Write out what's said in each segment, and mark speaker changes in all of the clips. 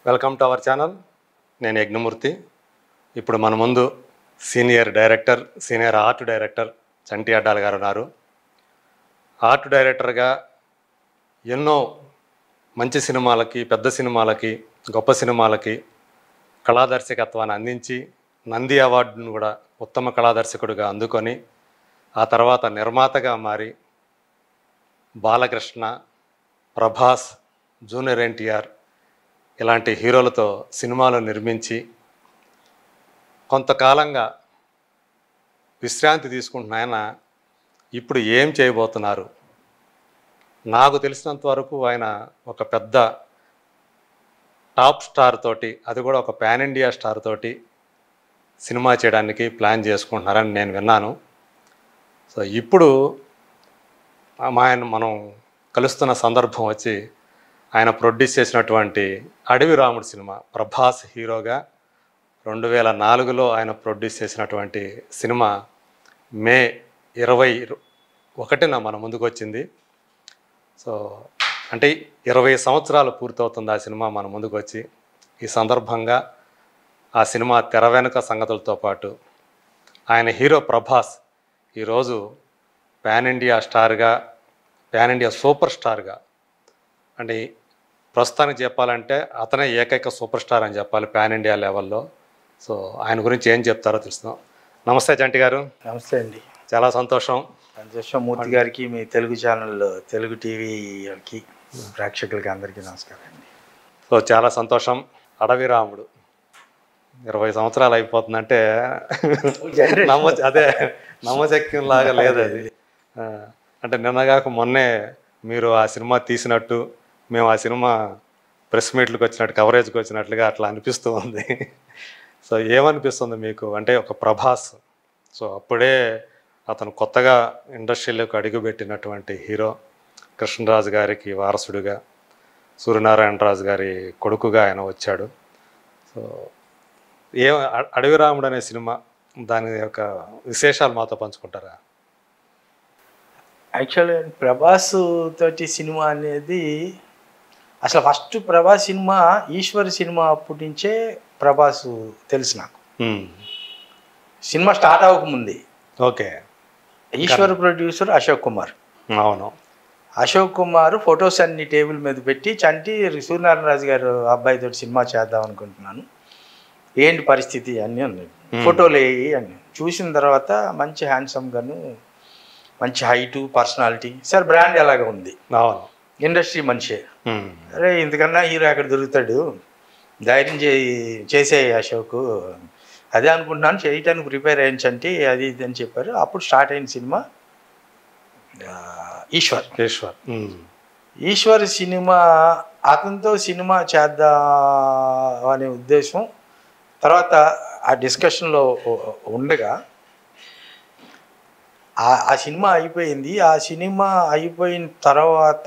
Speaker 1: Welcome to our channel. నేను యజ్ఞమూర్తి. ఇప్పుడు మన ముందు senior art director Chanti Addala గారు ఉన్నారు. ఆర్ట్ డైరెక్టర్గా ఎన్నో మంచి సినిమాలకి, పెద్ద సినిమాలకి, గొప్ప సినిమాలకి కళాదర్శకత్వాన్ని అందించి నంది అవార్డును కూడా ఉత్తమ కళాదర్శకుడిగా అందుకొని ఆ తర్వాత నిర్మాతగా మారి బాలకృష్ణ, ప్రభాస్, జూనియర్ ఎన్టీఆర్ ఇలాంటి హీరోలతో సినిమాలు నిర్మించి కొంతకాలంగా విశ్రాంతి తీసుకుంటున్న ఆయన ఇప్పుడు ఏం చేయబోతున్నారు? నాకు తెలిసినంత వరకు ఆయన ఒక పెద్ద టాప్ స్టార్ తోటి, అది కూడా ఒక పాన్ ఇండియా స్టార్ తోటి సినిమా చేయడానికి ప్లాన్ చేసుకుంటున్నారని నేను విన్నాను. సో ఇప్పుడు మనం కలుస్తున్న సందర్భం వచ్చి ఆయన ప్రొడ్యూస్ చేసినటువంటి అడవి రాముడు సినిమా, ప్రభాస్ హీరోగా 2004లో ఆయన ప్రొడ్యూస్ చేసినటువంటి సినిమా మే 21న మన ముందుకు వచ్చింది. సో అంటే 20 సంవత్సరాలు పూర్తవుతుంది ఆ సినిమా మన ముందుకు వచ్చి. ఈ సందర్భంగా ఆ సినిమా తెర వెనుక సంగతులతో పాటు ఆయన హీరో ప్రభాస్ ఈరోజు పాన్ ఇండియా సూపర్ స్టార్గా, అంటే ప్రస్తుతానికి చెప్పాలంటే అతనే ఏకైక సూపర్ స్టార్ అని చెప్పాలి పాన్ ఇండియా లెవెల్లో. సో ఆయన గురించి ఏం చెప్తారో తెలుసుకుందాం. నమస్తే చంటి గారు.
Speaker 2: నమస్తే అండి.
Speaker 1: చాలా సంతోషం.
Speaker 2: మూర్తి గారికి, మీ తెలుగు ఛానల్, తెలుగు టీవీకి ప్రేక్షకులకి అందరికీ నమస్కారం అండి.
Speaker 1: సో చాలా సంతోషం. అడవి రాముడు 20 సంవత్సరాలు అయిపోతుందంటే నమ్మశక్యంలాగా లేదు అది. అంటే నిన్నగాక మొన్నే మీరు ఆ సినిమా తీసినట్టు, మేము ఆ సినిమా ప్రెస్ మీట్లకు వచ్చినట్టు, కవరేజ్కి వచ్చినట్లుగా అట్లా అనిపిస్తూ ఉంది. సో ఏమనిపిస్తుంది మీకు? అంటే ఒక ప్రభాస్, సో అప్పుడే అతను కొత్తగా ఇండస్ట్రీలోకి అడుగుపెట్టినటువంటి హీరో, కృష్ణరాజు గారికి వారసుడిగా, సూర్యనారాయణరాజు గారి కొడుకుగా ఆయన వచ్చాడు. సో అడవి రాముడు అనే సినిమా, దాని యొక్క విశేషాలు మాతో పంచుకుంటారా?
Speaker 2: యాక్చువల్గా ప్రభాస్ తోటి సినిమా అనేది అసలు first Prabhas cinema Eshwar cinema అప్పటి నుంచే ప్రభాస్ తెలుసు నాకు. సినిమా స్టార్ట్ అవ్వకముందే.
Speaker 1: ఓకే.
Speaker 2: ఈశ్వర్ ప్రొడ్యూసర్ అశోక్ కుమార్.
Speaker 1: అవును.
Speaker 2: అశోక్ కుమార్ ఫొటోస్ అన్ని టేబుల్ మీద పెట్టి, చంటి సూర్యనారాయణరాజు గారు అబ్బాయితో సినిమా చేద్దాం అనుకుంటున్నాను, ఏంటి పరిస్థితి అన్నీ ఉన్నాయి, ఫోటోలు వేయి అని. చూసిన తర్వాత మంచి హ్యాండ్సమ్గాను, మంచి హైటు, పర్సనాలిటీ, సార్ బ్రాండ్ ఎలాగా ఉంది, ఇండస్ట్రీ మనిషే, అరే ఇంతకన్నా హీరో ఎక్కడ దొరుకుతాడు, ధైర్యం చేసే అశోక్, అదే అనుకుంటున్నాను, చేయటానికి ప్రిపేర్ అయ్యించండి, అది ఇది అని చెప్పారు. అప్పుడు స్టార్ట్ అయిన సినిమా ఈశ్వర్ సినిమా. అతనితో సినిమా చేద్దాం అనే ఉద్దేశం తర్వాత ఆ డిస్కషన్లో ఉండగా ఆ సినిమా అయిపోయింది. ఆ సినిమా అయిపోయిన తర్వాత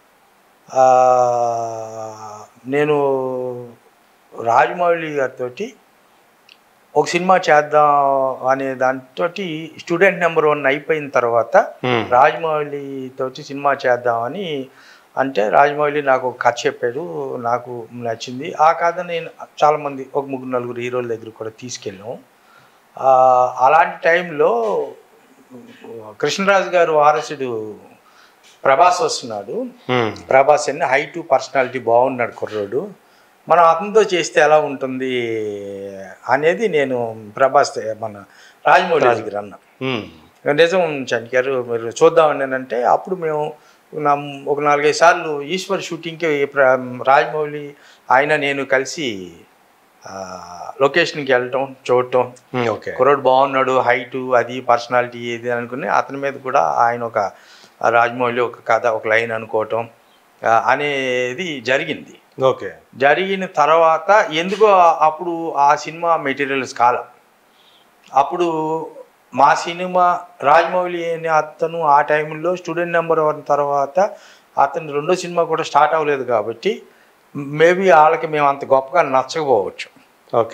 Speaker 2: నేను రాజమౌళి గారితో ఒక సినిమా చేద్దాం అనే దాంతో స్టూడెంట్ నెంబర్ 1 అయిపోయిన తర్వాత రాజమౌళితో సినిమా చేద్దామని అంటే, రాజమౌళి నాకు ఒక కథ చెప్పాడు, నాకు నచ్చింది. ఆ కథ నేను చాలామంది, ఒక 3-4 హీరోల దగ్గర కూడా తీసుకెళ్ళాం. అలాంటి టైంలో కృష్ణరాజు గారు వారసుడు ప్రభాస్ వస్తున్నాడు. ప్రభాస్ అని హైటు, పర్సనాలిటీ బాగున్నాడు కుర్రోడు, మనం అతనితో చేస్తే ఎలా ఉంటుంది అనేది నేను ప్రభాస్ మన రాజమౌళి దగ్గర అన్నా. నిజం చంటి గారు, మీరు చూద్దామని అంటే అప్పుడు మేము ఒక 4-5 సార్లు ఈశ్వర్ షూటింగ్కి రాజమౌళి ఆయన నేను కలిసి లొకేషన్కి వెళ్ళటం, చూడటం, కుర్రోడు బాగున్నాడు, హైటు, అది పర్సనాలిటీ ఏది అనుకుని అతని మీద కూడా ఆయన ఒక రాజమౌళి ఒక కథ, ఒక లైన్ అనుకోవటం అనేది జరిగింది.
Speaker 1: ఓకే.
Speaker 2: జరిగిన తర్వాత ఎందుకో అప్పుడు ఆ సినిమా మెటీరియల్స్ కాలం, అప్పుడు మా సినిమా రాజమౌళి అనే అతను ఆ టైంలో స్టూడెంట్ నెంబర్ 1 తర్వాత అతని రెండో సినిమా కూడా స్టార్ట్ అవ్వలేదు కాబట్టి మేబీ వాళ్ళకి మేము అంత గొప్పగా నచ్చకపోవచ్చు.
Speaker 1: ఓకే.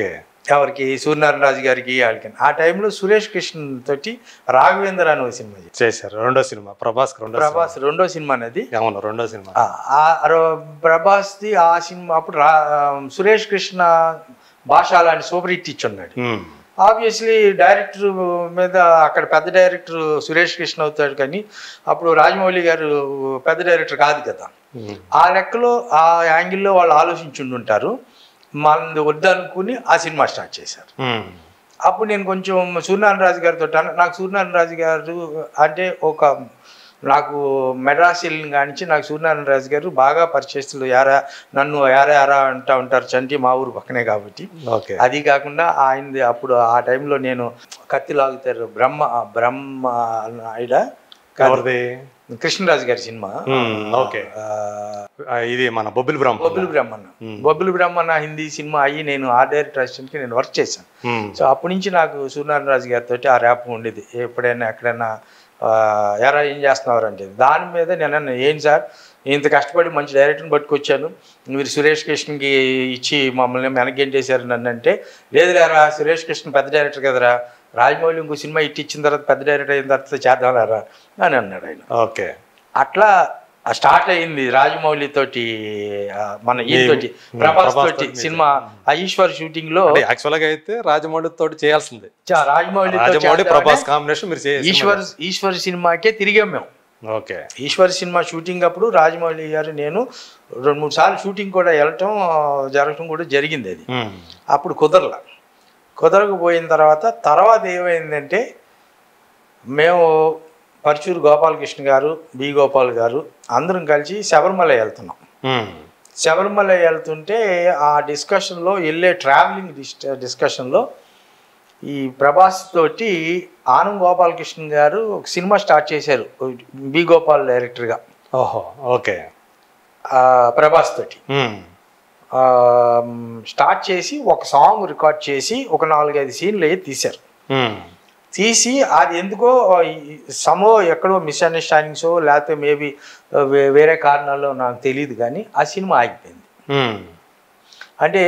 Speaker 2: ఎవరికి సూర్యనారాయణ రాజు గారికి వాళ్ళకి. ఆ టైంలో సురేష్ కృష్ణ తోటి రాఘవేంద్ర అని ఒక సినిమా
Speaker 1: చేశారు. రెండో సినిమా ప్రభాస్
Speaker 2: రెండో సినిమా అనేది.
Speaker 1: అవును, రెండో సినిమా.
Speaker 2: ప్రభాస్ది ఆ సినిమా అప్పుడు సురేష్ కృష్ణ భాష అలాంటి సూపర్ హిట్ ఇచ్చున్నాడు. ఆబ్వియస్లీ డైరెక్టర్ మీద అక్కడ పెద్ద డైరెక్టర్ సురేష్ కృష్ణ అవుతాడు, కానీ అప్పుడు రాజమౌళి గారు పెద్ద డైరెక్టర్ కాదు కదా. ఆ లెక్కలో ఆ యాంగిల్లో వాళ్ళు ఆలోచించుంటారు. మనది వద్దనుకుని ఆ సినిమా స్టార్ట్ చేశారు. అప్పుడు నేను కొంచెం సూర్యనారాయణ రాజు గారితో నాకు సూర్యనారాయణ రాజు గారు అంటే నాకు మెడ్రాస్ వెళ్ళిన కానించి నాకు సూర్యనారాయణ రాజు గారు బాగా పరిచయస్తులు. నన్ను యారా అంటూ ఉంటారు, చంటి మా ఊరు పక్కనే కాబట్టి. అది కాకుండా ఆయనది అప్పుడు ఆ టైంలో నేను కత్తి లాగుతారు బ్రహ్మ కృష్ణరాజు గారి సినిమా.
Speaker 1: ఇది మన బొబ్బిలి
Speaker 2: బ్రహ్మన్న హిందీ సినిమా అయ్యి నేను ఆ డైరెక్టర్ అసిస్టెంట్కి నేను వర్క్ చేశాను. సో అప్పటి నుంచి నాకు సూర్యనారాయణ రాజు గారితో ఆ ర్యాప్ ఉండేది. ఎప్పుడైనా ఎక్కడైనా ఎరా ఏం చేస్తున్నారు అంటే దాని మీద నేను ఏం సార్ ఇంత కష్టపడి మంచి డైరెక్టర్ని పట్టుకొచ్చాను, మీరు సురేష్ కృష్ణకి ఇచ్చి మమ్మల్ని వెనక్కి నన్ను అంటే, లేదు లేరా సురేష్ కృష్ణ పెద్ద డైరెక్టర్ కదరా, రాజమౌళి ఇంకో సినిమా ఇచ్చిన తర్వాత పెద్ద డైరెక్టర్ అయిన తర్వాత చేద్దాం లేరా అని అన్నాడు ఆయన. అట్లా స్టార్ట్ అయింది రాజమౌళి తోటి మన ఈతోటి ప్రభాస్ తోటి సినిమా. ఈశ్వర్ షూటింగ్ లో
Speaker 1: యాక్చువల్గా అయితే రాజమౌళి తోటి చేయాల్సింది.
Speaker 2: రాజమౌళి
Speaker 1: ప్రభాస్ కాంబినేషన్
Speaker 2: ఈశ్వర్ సినిమాకే తిరిగాం మేము. ఈశ్వర్ సినిమా షూటింగ్ అప్పుడు రాజమౌళి గారు నేను 2-3 సార్లు షూటింగ్ కూడా జరగటం కూడా జరిగింది. అది అప్పుడు కుదరకపోయిన తర్వాత ఏమైందంటే, మేము పరుచూరు గోపాలకృష్ణ గారు, బి గోపాల్ గారు అందరం కలిసి శబరిమల వెళ్తున్నాం. శబరిమల వెళ్తుంటే ఆ డిస్కషన్లో ట్రావెలింగ్ డిస్కషన్లో ఈ ప్రభాస్ తోటి ఆనంద్ గోపాలకృష్ణ గారు ఒక సినిమా స్టార్ట్ చేశారు బి గోపాల్ డైరెక్టర్గా. ప్రభాస్ తోటి స్టార్ట్ చేసి ఒక సాంగ్ రికార్డ్ చేసి ఒక 4-5 సీన్లు తీశారు. తీసి అది ఎందుకో ఎక్కడో మిస్అండర్స్టాండింగ్సో లేకపోతే మేబీ వేరే కారణాల్లో నాకు తెలియదు, కానీ ఆ సినిమా ఆగిపోయింది. అంటే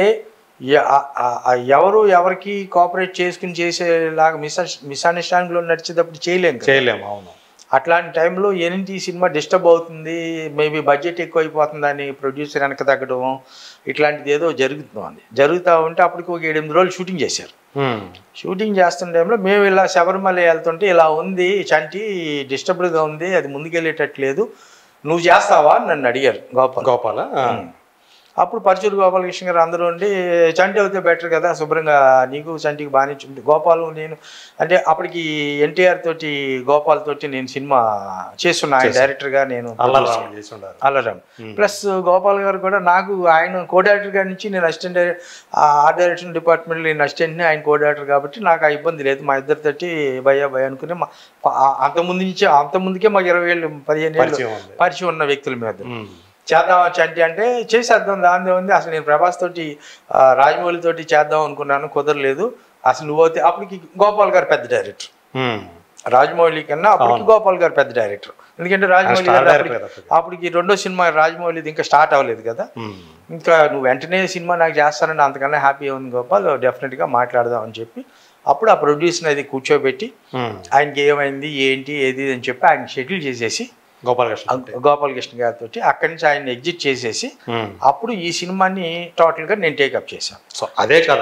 Speaker 2: ఎవరికి కోఆపరేట్ చేసుకుని చేసేలాగా మిస్అండర్స్టాండింగ్లో నడిచేటప్పుడు చేయలేము. అవును. అట్లాంటి టైంలో ఏంటి సినిమా డిస్టర్బ్ అవుతుంది, మేబీ బడ్జెట్ ఎక్కువ అయిపోతుందని ప్రొడ్యూసర్ వెనక తగ్గడం ఇట్లాంటిది ఏదో జరుగుతూ ఉంటే అప్పటికి ఒక 7-8 రోజులు షూటింగ్ చేశారు. షూటింగ్ చేస్తున్న టైంలో మేము ఇలా శబరిమల వెళ్తుంటే ఇలా ఉంది చంటి, డిస్టర్బ్డ్గా ఉంది, అది ముందుకెళ్ళేటట్లేదు, నువ్వు చేస్తావా అని నన్ను అడిగారు గోపాల. అప్పుడు పరుచూరు గోపాలకృష్ణ గారు అందరూ ఉండి చంటి అవుతే బెటర్ కదా, శుభ్రంగా నీకు చంటికి బాగానే గోపాలు నేను అంటే అప్పటికి ఎన్టీఆర్ తోటి గోపాల్ తోటి నేను సినిమా చేస్తున్నా, ఆయన డైరెక్టర్గా నేను అల్లరామ్. ప్లస్ గోపాల్ గారు కూడా నాకు ఆయన కో డైరెక్టర్ గారి నుంచి నేను అసిస్టెంట్ ఆర్ట్ డైరెక్షన్ డిపార్ట్మెంట్లో నేను అసిస్టెంట్ని, ఆయన కో డైరెక్టర్ కాబట్టి నాకు ఆ ఇబ్బంది లేదు. మా ఇద్దరితోటి భయ అనుకుని అంతకుముందుకే మాకు 20-15 ఏళ్ళు పరిచయం ఉన్న వ్యక్తుల మీద చేద్దాం చంటి అంటే చేసేద్దాం, దాని ఉంది. అసలు నేను ప్రభాస్ తోటి రాజమౌళి తోటి చేద్దాం అనుకున్నాను, కుదరలేదు. అసలు నువ్వు అప్పటికి గోపాల్ గారు పెద్ద డైరెక్టర్, రాజమౌళి కన్నా అప్పటికి గోపాల్ గారు పెద్ద డైరెక్టర్. ఎందుకంటే రాజమౌళి గారు అప్పటికి రెండో సినిమా రాజమౌళిది ఇంకా స్టార్ట్ అవ్వలేదు కదా. ఇంకా నువ్వు వెంటనే సినిమా నాకు చేస్తానని అంతకన్నా హ్యాపీ ఉంది గోపాల్, డెఫినెట్గా మాట్లాడదాం అని చెప్పి అప్పుడు ఆ ప్రొడ్యూసర్ అది కూర్చోబెట్టి ఆయనకి ఏమైంది ఏంటి ఏది అని చెప్పి ఆయన షెడ్యూల్ చేసేసి గోపాలకృష్ణ గారితో అక్కడి నుంచి ఆయన ఎగ్జిట్ చేసేసి అప్పుడు ఈ సినిమాని టోటల్గా నేను టేకప్ చేశాను.
Speaker 1: సో అదే కథ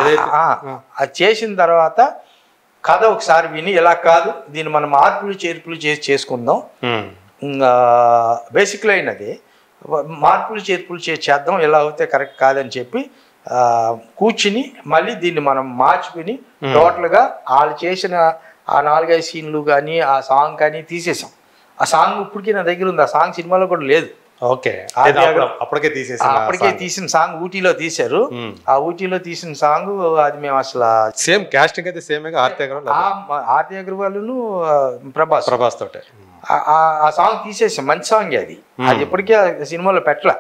Speaker 2: అది చేసిన తర్వాత కథ ఒకసారి విని ఇలా కాదు దీన్ని మనం మార్పులు చేర్పులు చేసుకుందాం, బేసిక్ లైన్ అదే, మార్పులు చేర్పులు చేద్దాం, ఎలా అవుతే కరెక్ట్ కాదని చెప్పి కూర్చుని మళ్ళీ దీన్ని మనం మార్చుకుని టోటల్గా వాళ్ళు చేసిన ఆ 4-5 సీన్లు కానీ ఆ సాంగ్ కానీ తీసేసాం. ఆ సాంగ్ ఇప్పటికీ నా దగ్గర ఉంది, ఆ సాంగ్ సినిమాలో కూడా లేదు.
Speaker 1: అప్పటికే
Speaker 2: తీసిన సాంగ్ ఊటీలో తీశారు. ఆ ఊటీలో తీసిన సాంగ్ అది మేము అసలు
Speaker 1: సేమ్ కాస్టింగ్ అయితే సేమ్
Speaker 2: ఆర్తి అగర్వాల్ను ప్రభాస్ తోటే ఆ సాంగ్ తీసేసాం. మంచి సాంగ్ అది ఇప్పటికీ సినిమాలో పెట్టలే.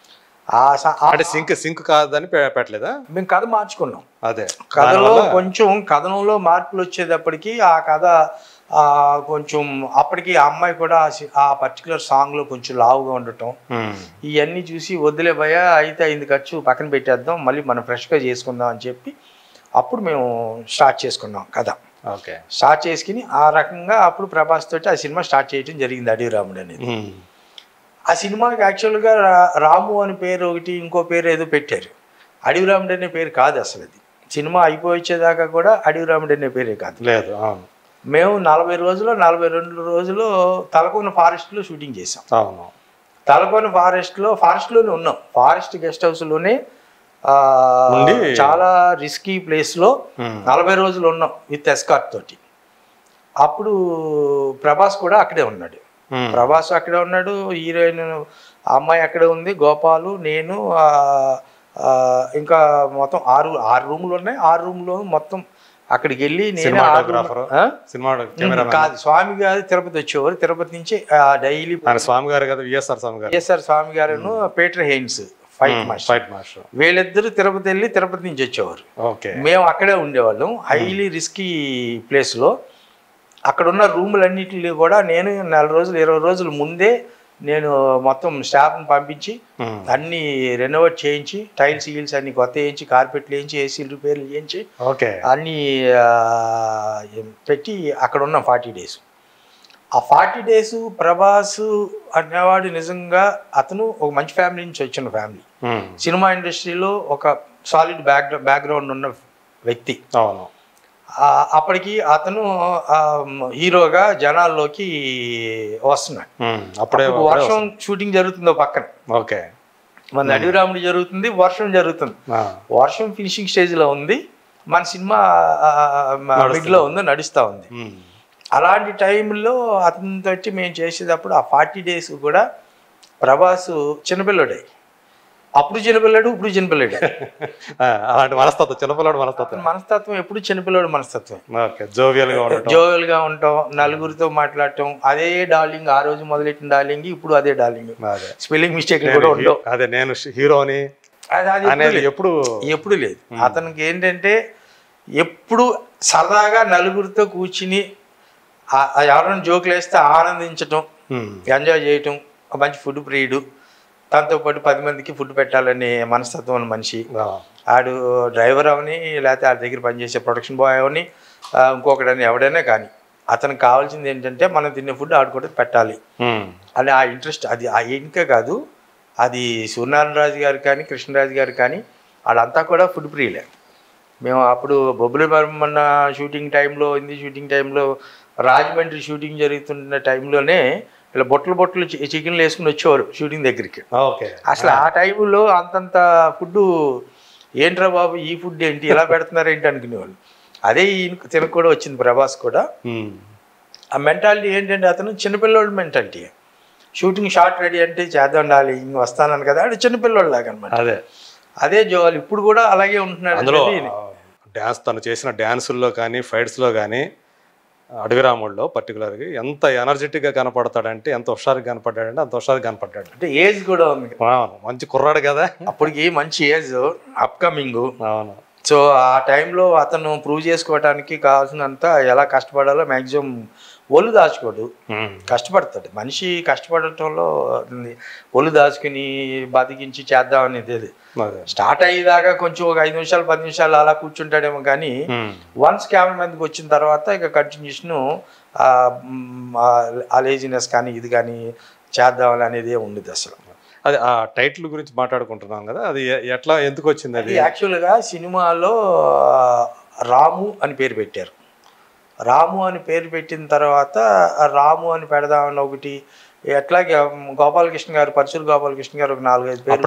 Speaker 1: సింక్ కాదని పెట్టలేదా?
Speaker 2: మేము కథ మార్చుకున్నాం. అదే కథలో కొంచెం కథనంలో మార్పులు వచ్చేటప్పటికి ఆ కథ కొంచెం అప్పటికి ఆ అమ్మాయి కూడా ఆ పర్టికులర్ సాంగ్లో కొంచెం లావుగా ఉండటం ఇవన్నీ చూసి వద్దులే భయ అయితే అయింది ఖర్చు పక్కన పెట్టేద్దాం, మళ్ళీ మనం ఫ్రెష్గా చేసుకుందాం అని చెప్పి అప్పుడు మేము స్టార్ట్ చేసుకున్నాం కథ.
Speaker 1: ఓకే.
Speaker 2: స్టార్ట్ చేసుకుని ఆ రకంగా అప్పుడు ప్రభాస్ తోటి ఆ సినిమా స్టార్ట్ చేయడం జరిగింది, అడవి రాముడు అనేది. ఆ సినిమాకి యాక్చువల్గా రాము అని పేరు ఒకటి, ఇంకో పేరు ఏదో పెట్టారు. అడవి రాముడు అనే పేరు కాదు అసలు. అది సినిమా అయిపోయేదాకా కూడా అడవి రాముడు అనే పేరే కాదు.
Speaker 1: లేదు.
Speaker 2: మేము 42 రోజులు తలకోన ఫారెస్ట్లో షూటింగ్ చేసాం.
Speaker 1: అవును.
Speaker 2: తలకోన ఫారెస్ట్లోనే ఉన్నాం. ఫారెస్ట్ గెస్ట్ హౌస్లోనే చాలా రిస్కీ ప్లేస్లో 40 రోజులు ఉన్నాం విత్ ఎస్కార్ట్ తోటి. అప్పుడు ప్రభాస్ కూడా అక్కడే ఉన్నాడు. ప్రభాస్ అక్కడే ఉన్నాడు, హీరోయిన్ అమ్మాయి అక్కడే ఉంది, గోపాలు, నేను, ఇంకా మొత్తం 6 రూములు ఉన్నాయి. 6 రూమ్లో మొత్తం అక్కడికి వెళ్ళి నేను కాదు, స్వామి గారు తిరుపతి వచ్చేవారు. తిరుపతి నుంచి డైలీ
Speaker 1: స్వామి గారు కదా, విఎస్ఆర్
Speaker 2: స్వామి గారు, పీటర్ హెయిన్స్ ఫైట్ మాస్టర్, వీళ్ళిద్దరు తిరుపతి వెళ్ళి తిరుపతి నుంచి వచ్చేవారు. మేము అక్కడే ఉండేవాళ్ళం, హైలీ రిస్కీ ప్లేస్లో. అక్కడున్న రూములన్నింటినీ కూడా నేను 4 రోజులు 20 రోజుల ముందే నేను మొత్తం స్టాఫ్ని పంపించి అన్ని రెనోవేట్ చేయించి, టైల్స్ గీల్స్ అన్ని కొత్త వేయించి, కార్పెట్లు వేయించి, ఏసీలు రిపేర్లు చేయించి అన్నీ పెట్టి అక్కడ ఉన్నాం 40 డేస్. ఆ 40 డేస్ ప్రభాస్ అనేవాడు నిజంగా అతను ఒక మంచి ఫ్యామిలీ నుంచి వచ్చిన ఫ్యామిలీ. సినిమా ఇండస్ట్రీలో ఒక సాలిడ్ బ్యాక్గ్రౌండ్ ఉన్న వ్యక్తి.
Speaker 1: అవును.
Speaker 2: అప్పటికి అతను హీరోగా జనాల్లోకి వస్తున్నాడు. అప్పుడే వర్షం షూటింగ్ జరుగుతుందో పక్కన.
Speaker 1: ఓకే.
Speaker 2: మన అడవి రాముడు జరుగుతుంది, వర్షం జరుగుతుంది. వర్షం ఫినిషింగ్ స్టేజ్లో ఉంది, మన సినిమా మిడ్లో ఉంది, నడుస్తూ ఉంది. అలాంటి టైంలో అతనితో మేము చేసేటప్పుడు ఆ 40 డేస్ కూడా ప్రభాస్ చిన్నపిల్లడే. అప్పుడు చిన్నపిల్లాడు, ఇప్పుడు చిన్నపిల్లాడు.
Speaker 1: అలాంటి మనస్తత్వం, చిన్నపిల్లాడు
Speaker 2: మనస్తత్వం ఎప్పుడు చిన్నపిల్లాడు మనస్తత్వం.
Speaker 1: జోవియల్గా
Speaker 2: ఉంటాం, నలుగురితో మాట్లాడటం, అదే డార్లింగ్. ఆ రోజు మొదలెట్టిన డార్లింగ్ ఇప్పుడు అదే డార్లింగ్. స్పెల్లింగ్ మిస్టేక్ కూడా ఉండవు.
Speaker 1: అదే నేను హీరోని
Speaker 2: ఎప్పుడు లేదు. అతనికి ఏంటంటే ఎప్పుడు సరదాగా నలుగురితో కూర్చుని ఎవరైనా జోకులు వేస్తే ఆనందించటం, ఎంజాయ్ చేయటం, మంచి ఫుడ్ ప్రియుడు, దాంతోపాటు 10 మందికి ఫుడ్ పెట్టాలనే మనస్తత్వం ఉన్న మనిషి. ఆడు డ్రైవర్ అవని, లేకపోతే ఆడి దగ్గర పనిచేసే ప్రొడక్షన్ బాయ్ అవని, ఇంకొకడని ఎవడైనా కానీ అతనికి కావాల్సింది ఏంటంటే మనం తినే ఫుడ్ ఆడు కూడా పెట్టాలి అని ఆ ఇంట్రెస్ట్. అది ఆ ఇంకా కాదు, అది సూర్యనారాయణ రాజు గారు కానీ, కృష్ణరాజు గారు కానీ, వాళ్ళంతా కూడా ఫుడ్ ప్రియులే. మేము అప్పుడు బొబ్బులి బొమ్మన్న షూటింగ్ టైంలో, హిందీ షూటింగ్ టైంలో, రాజమండ్రి షూటింగ్ జరుగుతున్న టైంలోనే ఇలా బొట్టలు చికెన్లు వేసుకుని వచ్చేవారు షూటింగ్ దగ్గరికి. అసలు ఆ టైంలో అంతంత ఫుడ్ ఏంట్రా బాబు, ఈ ఫుడ్ ఏంటి ఇలా పెడుతున్నారు ఏంటి అనుకునేవాళ్ళు. అదే తినకు కూడా వచ్చింది ప్రభాస్ కూడా. ఆ మెంటాలిటీ ఏంటంటే అతను చిన్నపిల్లోడు మెంటాలిటీ. షూటింగ్ షార్ట్ రెడీ అంటే చేద్దాం ఉండాలి, ఇంక వస్తానని కదా, అది చిన్నపిల్లోడు లాగా అనమాట. అదే జోవాలి. ఇప్పుడు కూడా అలాగే ఉంటున్నాడు.
Speaker 1: తను చేసిన డ్యాన్సుల్లో కానీ, ఫైట్స్లో కానీ, అడవి రాముడులో పర్టికులర్గా ఎంత ఎనర్జెటిక్గా కనపడతాడంటే, ఎంత హుషారుగా కనపడ్డాడంటే అంత హుషారుగా కనపడ్డాడు.
Speaker 2: అంటే ఏజ్ కూడా ఉంది,
Speaker 1: మంచి కుర్రాడు కదా
Speaker 2: అప్పటికి, మంచి ఏజ్, అప్కమింగ్.
Speaker 1: అవును.
Speaker 2: సో ఆ టైంలో అతను ప్రూవ్ చేసుకోవడానికి కావాల్సినంత ఎలా కష్టపడాలో మ్యాక్సిమం ఒళ్ళు దాచుకోడు, కష్టపడతాడు మనిషి. కష్టపడటంలో ఒళ్ళు దాచుకుని బతికించి చేద్దాం అనేది స్టార్ట్ అయ్యేదాకా కొంచెం ఒక 5 నిమిషాలు 10 నిమిషాలు అలా కూర్చుంటాడేమో కానీ, వన్స్ కెమెరా మీదకి వచ్చిన తర్వాత ఇక కంటిన్యూషన్ ఆ లేజినెస్ కానీ ఇది కానీ చేద్దాం అనేది ఉండదు అసలు.
Speaker 1: అది ఆ టైటిల్ గురించి మాట్లాడుకుంటున్నాం కదా, అది ఎట్లా ఎందుకు వచ్చింది? అది
Speaker 2: యాక్చువల్గా సినిమాలో రాము అని పేరు పెట్టారు. రాము అని పేరు పెట్టిన తర్వాత రాము అని పెడదామని ఒకటి, ఎట్లాగే గోపాలకృష్ణ గారు, పరశులు గోపాలకృష్ణ గారు ఒక 4-5 పేర్లు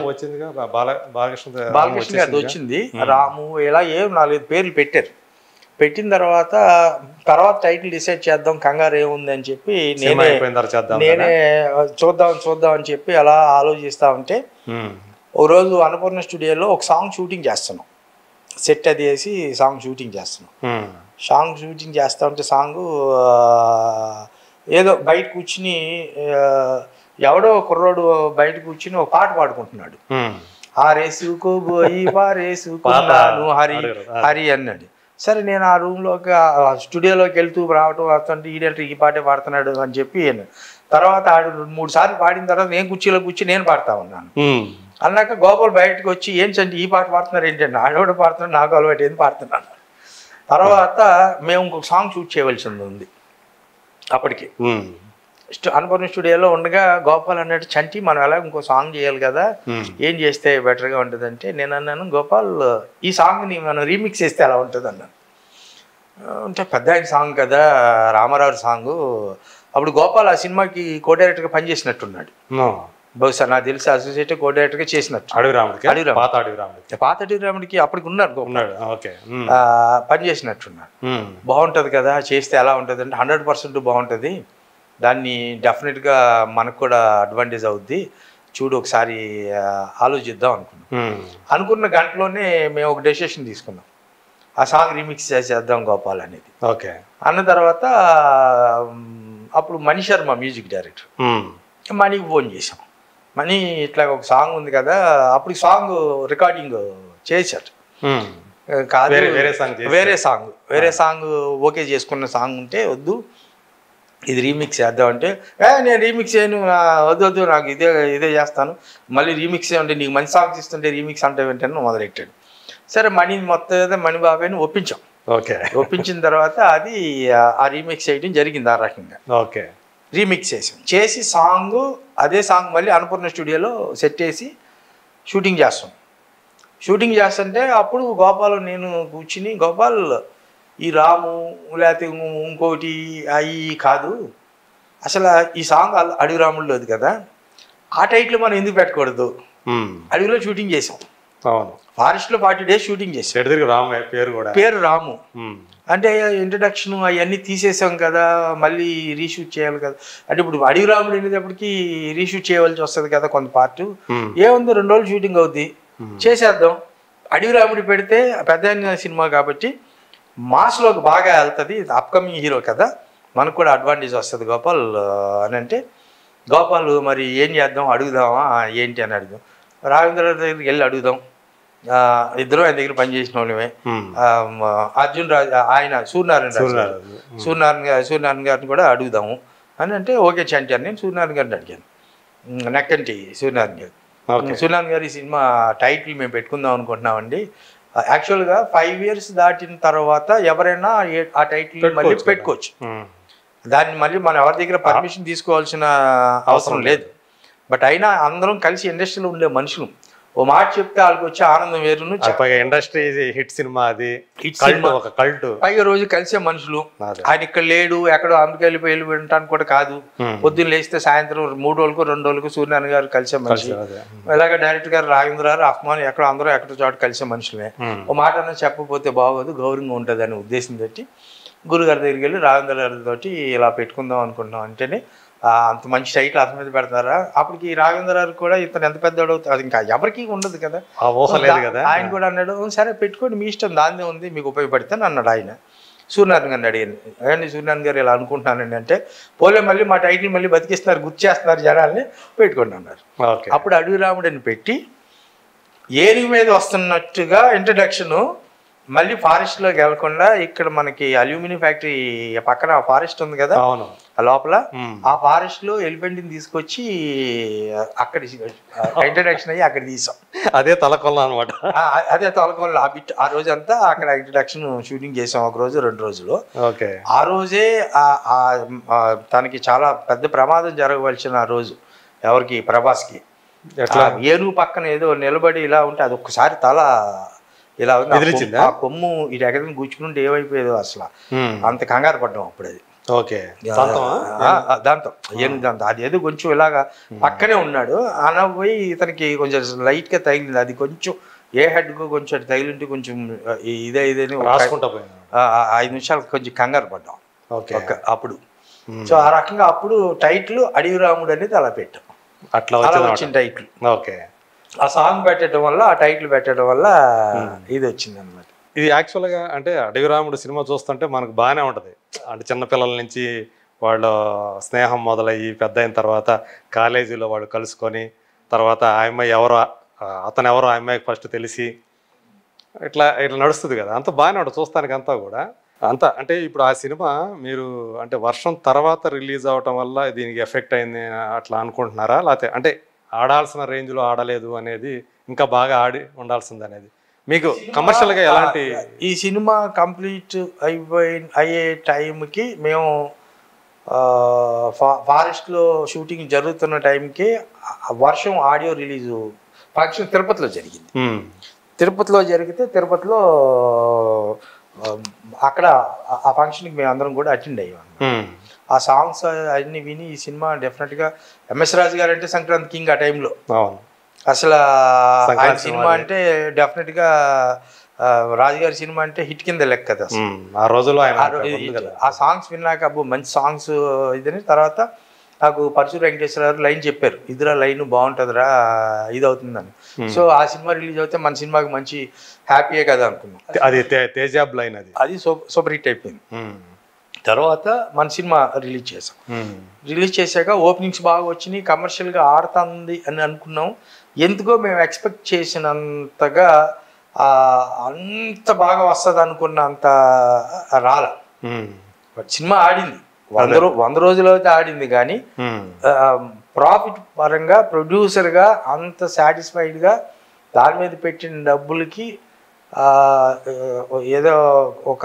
Speaker 2: బాలకృష్ణ గారిది వచ్చింది. రాము ఇలా 4-5 పేర్లు పెట్టారు. పెట్టిన తర్వాత టైటిల్ డిసైడ్ చేద్దాం, కంగారు ఏముంది అని చెప్పి నేనే చూద్దాం అని చెప్పి అలా ఆలోచిస్తా ఉంటే, ఒక రోజు అన్నపూర్ణ స్టూడియోలో ఒక సాంగ్ షూటింగ్ చేస్తున్నాం. సెట్ అది వేసి సాంగ్ షూటింగ్ చేస్తున్నాం. సాంగ్ షూటింగ్ చేస్తా ఉంటే సాంగు ఏదో బయట కూర్చుని ఎవడో కుర్రోడు బయట కూర్చుని ఒక పాట పాడుకుంటున్నాడు. ఆరేసుకోబోయి పారేసుకున్నాను హరి హరి అన్నాడు. సరే నేను ఆ రూమ్లోకి స్టూడియోలోకి వెళ్తూ రావటం వస్తుంటే ఈడెంటర్ ఈ పాటే పాడుతున్నాడు అని చెప్పి తర్వాత 2-3 సార్లు పాడిన తర్వాత నేను కుర్చీలో కూర్చుని నేను పాడుతా ఉన్నాను. అన్నాక గోపాల్ బయటకు వచ్చి ఏం చంటి ఈ పాట పాడుతున్నారు ఏంటంటే ఆడవాడు పాడుతున్నాడు, నాకు అలవాటు ఏంది పాడుతున్నాను. తర్వాత మేము ఇంకొక సాంగ్ షూట్ చేయవలసింది ఉంది అప్పటికి. అనుపూర్ణ స్టూడియోలో ఉండగా గోపాల్ అన్నట్టు చంటి మనం ఎలా ఇంకో సాంగ్ చేయాలి కదా, ఏం చేస్తే బెటర్గా ఉంటుంది అంటే నేను అన్నాను గోపాల్ ఈ సాంగ్ని మనం రీమిక్స్ చేస్తే ఎలా ఉంటుంది అన్నాను. అంటే పెద్ద ఆయన సాంగ్ కదా, రామారావు సాంగు. అప్పుడు గోపాల్ ఆ సినిమాకి కో డైరెక్టర్గా పనిచేసినట్టున్నాడు బహుశా, నాకు తెలిసి అసోసియేట్ కో డైరెక్టర్గా చేసినట్టు. పాత అడవి రాముడికి అప్పటికి ఉన్నారు పని చేసినట్టున్నాడు. బాగుంటుంది కదా చేస్తే ఎలా ఉంటుంది అంటే 100% బాగుంటుంది, దాన్ని డెఫినెట్గా మనకు కూడా అడ్వాంటేజ్ అవుద్ది, చూడు ఒకసారి ఆలోచిద్దాం అనుకున్న గంటలోనే మేము ఒక డెసిషన్ తీసుకున్నాం, ఆ సాంగ్ రీమిక్స్ చేసేద్దాం గోపాల్ అనేది.
Speaker 1: ఓకే
Speaker 2: అన్న తర్వాత అప్పుడు మణి శర్మ మ్యూజిక్ డైరెక్టర్, మనీకి ఫోన్ చేసాం, మనీ ఇట్లా ఒక సాంగ్ ఉంది కదా, అప్పుడు సాంగ్ రికార్డింగ్ చేశాడు కాదు, వేరే సాంగ్ ఓకే చేసుకున్న సాంగ్ ఉంటే వద్దు ఇది రీమిక్స్ చేద్దామంటే నేను రీమిక్స్ చేయను, వద్దు నాకు ఇదే చేస్తాను, మళ్ళీ రీమిక్స్ అంటే నీకు మంచి సాంగ్స్ ఇస్తుంటే రీమిక్స్ అంటే ఏంటని మొదలెట్టాడు. సరే మణి మొత్తం మణి బాబాయ్ని ఒప్పించాం. ఒప్పించిన తర్వాత అది ఆ రీమిక్స్ చేయడం జరిగింది. ఆ రకంగా రీమిక్స్ చేసి సాంగ్ అదే సాంగ్ మళ్ళీ అనుపూర్ణ స్టూడియోలో సెట్ చేసి షూటింగ్ చేస్తుంటే అప్పుడు గోపాల్ నేను కూర్చుని గోపాల్ ఈ రాము లేకపోతే ఇంకోటి అవి కాదు, అసలు ఈ సాంగ్ అడవి రాముల్లోది కదా, ఆ టైటిల్ మనం ఎందుకు పెట్టకూడదు, అడవిలో షూటింగ్ చేసాం, ఫారెస్ట్లో 40 days షూటింగ్ చేసాం, పేరు రాము అంటే ఇంట్రడక్షన్ అవన్నీ తీసేసాం కదా, మళ్ళీ రీషూట్ చేయాలి కదా, అంటే ఇప్పుడు అడవి రాముడు వెళ్ళేటప్పటికి రీషూట్ చేయవలసి వస్తుంది కదా కొంత పార్ట్, ఏముంది 2 రోజులు షూటింగ్ అవుద్ది చేసేద్దాం, అడవి రాముడి పెడితే పెద్ద సినిమా కాబట్టి మాస్లోకి బాగా వెళ్తుంది, అప్కమింగ్ హీరో కదా, మనకు కూడా అడ్వాంటేజ్ వస్తుంది గోపాల్ అని అంటే, గోపాల్ మరి ఏం చేద్దాం అడుగుదామా ఏంటి అని అడుగుదాం, రాఘవేంద్ర దగ్గరికి వెళ్ళి అడుగుదాం, ఇద్దరు ఆయన దగ్గర పనిచేసిన వాళ్ళమే, అర్జున్ రాజు ఆయన సూర్యనారాయణ గారిని కూడా అడుగుదాము అని అంటే ఓకే చంటి అని నేను సూర్యనారాయణ గారిని అడిగాను, నెక్కంటి సూర్యనారాయణ గారు ఈ సినిమా టైటిల్ మేము పెట్టుకుందాం అనుకుంటున్నామండి, యాక్చువల్గా 5 years దాటిన తర్వాత ఎవరైనా ఆ టైటిల్ మళ్ళీ పెట్టుకోవచ్చు, దాన్ని మళ్ళీ మనం ఎవరి దగ్గర పర్మిషన్ తీసుకోవాల్సిన అవసరం లేదు, బట్ అయినా అందరం కలిసి ఇండస్ట్రీలో ఉండే మనుషులు ఓ మాట చెప్తే వాళ్ళకి వచ్చే ఆనందం వేరును,
Speaker 1: ఇండస్ట్రీ హిట్ సినిమా, అది ఒక కల్ట్,
Speaker 2: పైగా రోజు కలిసే మనుషులు, ఆయన ఇక్కడ లేడు ఎక్కడో అమెరికా వెళ్ళిపోయి వినటానికి కూడా కాదు, పొద్దున్న లేస్తే సాయంత్రం 3 రోజులకు 2 రోజులకు సూర్యనారాయణ గారు కలిసే మనిషి, ఇలాగ డైరెక్టర్ గారు రాఘవేంద్ర గారు అహ్మాన్ ఎక్కడో అందరూ ఎక్కడో చోట కలిసే మనుషులే, ఓ మాట అన్న చెప్పకపోతే బాగోదు గౌరవంగా ఉంటుంది అనే ఉద్దేశం తోటి గురుగారి దగ్గరికి వెళ్ళి రాఘవేంద్ర గారితో ఇలా పెట్టుకుందాం అనుకుంటున్నాం అంటేనే అంత మంచి టైటిల్ అతని మీద పెడతారా, అప్పటికి రాఘవేంద్ర గారు కూడా ఇతను ఎంత పెద్దవాడు అది ఇంకా ఎవరికి ఉండదు కదా, ఆయన కూడా అన్నాడు సరే పెట్టుకోండి మీ ఇష్టం దాన్నే ఉంది మీకు ఉపయోగపడితే అన్నాడు ఆయన. సూర్యనారాయణ గారిని అడిగాను, అయ్యండి సూర్యనారాయణ గారు ఇలా అనుకుంటున్నానండి అంటే, పోలే మళ్ళీ మా టైటిల్ మళ్ళీ బతికిస్తున్నారు గుర్తు చేస్తున్నారు జనాల్ని పెట్టుకోండి అన్నారు. అప్పుడు అడవి రాముడిని పెట్టి ఏనుగు మీద వస్తున్నట్టుగా ఇంట్రడక్షను, మళ్ళీ ఫారెస్ట్లోకి వెళ్ళకుండా ఇక్కడ మనకి అల్యూమినియం ఫ్యాక్టరీ పక్కన ఫారెస్ట్ ఉంది కదా లోపల, ఆ ఫారెస్ట్ లో ఎలిఫెంట్ని తీసుకొచ్చి అక్కడ ఇంట్రడక్షన్ అయ్యి అక్కడ తీసాం,
Speaker 1: అదే తలకొల్ల అనమాట,
Speaker 2: అదే తలకొల్ల ఆ రోజంతా అక్కడ ఇంట్రడక్షన్ షూటింగ్ చేసాం, 1 రోజు 2 రోజులు. ఆ రోజే తనకి చాలా పెద్ద ప్రమాదం జరగవలసిన రోజు, ఎవరికి ప్రభాస్కి, ఏనుగు పక్కన ఏదో నిలబడి ఇలా ఉంటే అది ఒక్కసారి తల ఇలా ఉంది, ఆ కొమ్ము ఇటు ఎక్కడికి గుచ్చుకుంటే ఏమైపోయేదో అసలు అంత కంగారు పడ్డాం అప్పుడు. అది దాంతో ఏనుగు దాంతో అది ఏదో కొంచెం ఇలాగా పక్కనే ఉన్నాడు అనబోయి ఇతనికి కొంచెం లైట్ గా తగిలింది, అది కొంచెం ఏ హెడ్కు కొంచెం తగిలింటే కొంచెం ఇదేని 5 నిమిషాలు కొంచెం కంగారు పడ్డాం అప్పుడు. సో ఆ రకంగా అప్పుడు టైటిల్ అడవి రాముడు అనేది అలా పెట్టాం, అట్లా వచ్చిన టైటిల్. ఆ సాంగ్ పెట్టడం వల్ల ఆ టైటిల్ పెట్టడం వల్ల ఇది వచ్చింది అనమాట.
Speaker 1: ఇది యాక్చువల్గా అంటే అడవి రాముడు సినిమా చూస్తుంటే మనకు బాగానే ఉంటుంది, అంటే చిన్నపిల్లల నుంచి వాళ్ళు స్నేహం మొదలయ్యి పెద్ద అయిన తర్వాత కాలేజీలో వాళ్ళు కలుసుకొని తర్వాత ఆ అమ్మాయి ఎవరో అతను ఎవరో ఆ అమ్మాయికి ఫస్ట్ తెలిసి ఇట్లా నడుస్తుంది కదా, అంత బాగానే ఉంటుంది చూస్తానికి అంతా కూడా. అంతా అంటే ఇప్పుడు ఆ సినిమా మీరు అంటే వర్షం తర్వాత రిలీజ్ అవటం వల్ల దీనికి ఎఫెక్ట్ అయింది అట్లా అనుకుంటున్నారా, లేకపోతే అంటే ఆడాల్సిన రేంజ్లో ఆడలేదు అనేది, ఇంకా బాగా ఆడి ఉండాల్సింది అనేది మీకు కమర్షియల్గా ఎలాంటి?
Speaker 2: ఈ సినిమా కంప్లీట్ అయ్యే టైంకి మేము ఫారెస్ట్లో షూటింగ్ జరుగుతున్న టైంకి వర్షం ఆడియో రిలీజు ఫంక్షన్ తిరుపతిలో జరిగింది. తిరుపతిలో జరిగితే తిరుపతిలో అక్కడ ఆ ఫంక్షన్కి మేము అందరం కూడా అటెండ్ అయ్యాము. ఆ సాంగ్స్ అన్ని విని ఈ సినిమా డెఫినెట్గా ఎంఎస్ రాజు గారు అంటే సంక్రాంతి కింగ్ ఆ టైంలో అసలు ఆయన సినిమా అంటే డెఫినెట్గా రాజుగారి సినిమా అంటే హిట్ కింద లెక్క కదా
Speaker 1: ఆ రోజుల్లో.
Speaker 2: ఆ సాంగ్స్ విన్నాక అబ్బో మంచి సాంగ్స్ ఇదని తర్వాత నాకు పరశురు వెంకటేశ్వర గారు లైన్ చెప్పారు, ఇదిరా లైన్ బాగుంటుందిరా ఇది అవుతుందని. సో ఆ సినిమా రిలీజ్ అవుతే మన సినిమాకి మంచి హ్యాపీయే కదా అనుకున్నాం.
Speaker 1: అది తేజాబ్ లైన్, అది
Speaker 2: సూపర్ హిట్ అయిపోయింది. తర్వాత మన సినిమా రిలీజ్ చేసాం. రిలీజ్ చేశాక ఓపెనింగ్స్ బాగా వచ్చినాయి, కమర్షియల్గా ఆడుతుంది అని అనుకున్నాం. ఎందుకో మేము ఎక్స్పెక్ట్ చేసినంతగా అంత బాగా వస్తుంది అనుకున్నంత రాల. బట్ సినిమా ఆడింది, 100 రోజులు అయితే ఆడింది. కానీ ప్రాఫిట్ పరంగా ప్రొడ్యూసర్గా అంత సాటిస్ఫైడ్గా దాని మీద పెట్టిన డబ్బులకి ఏదో ఒక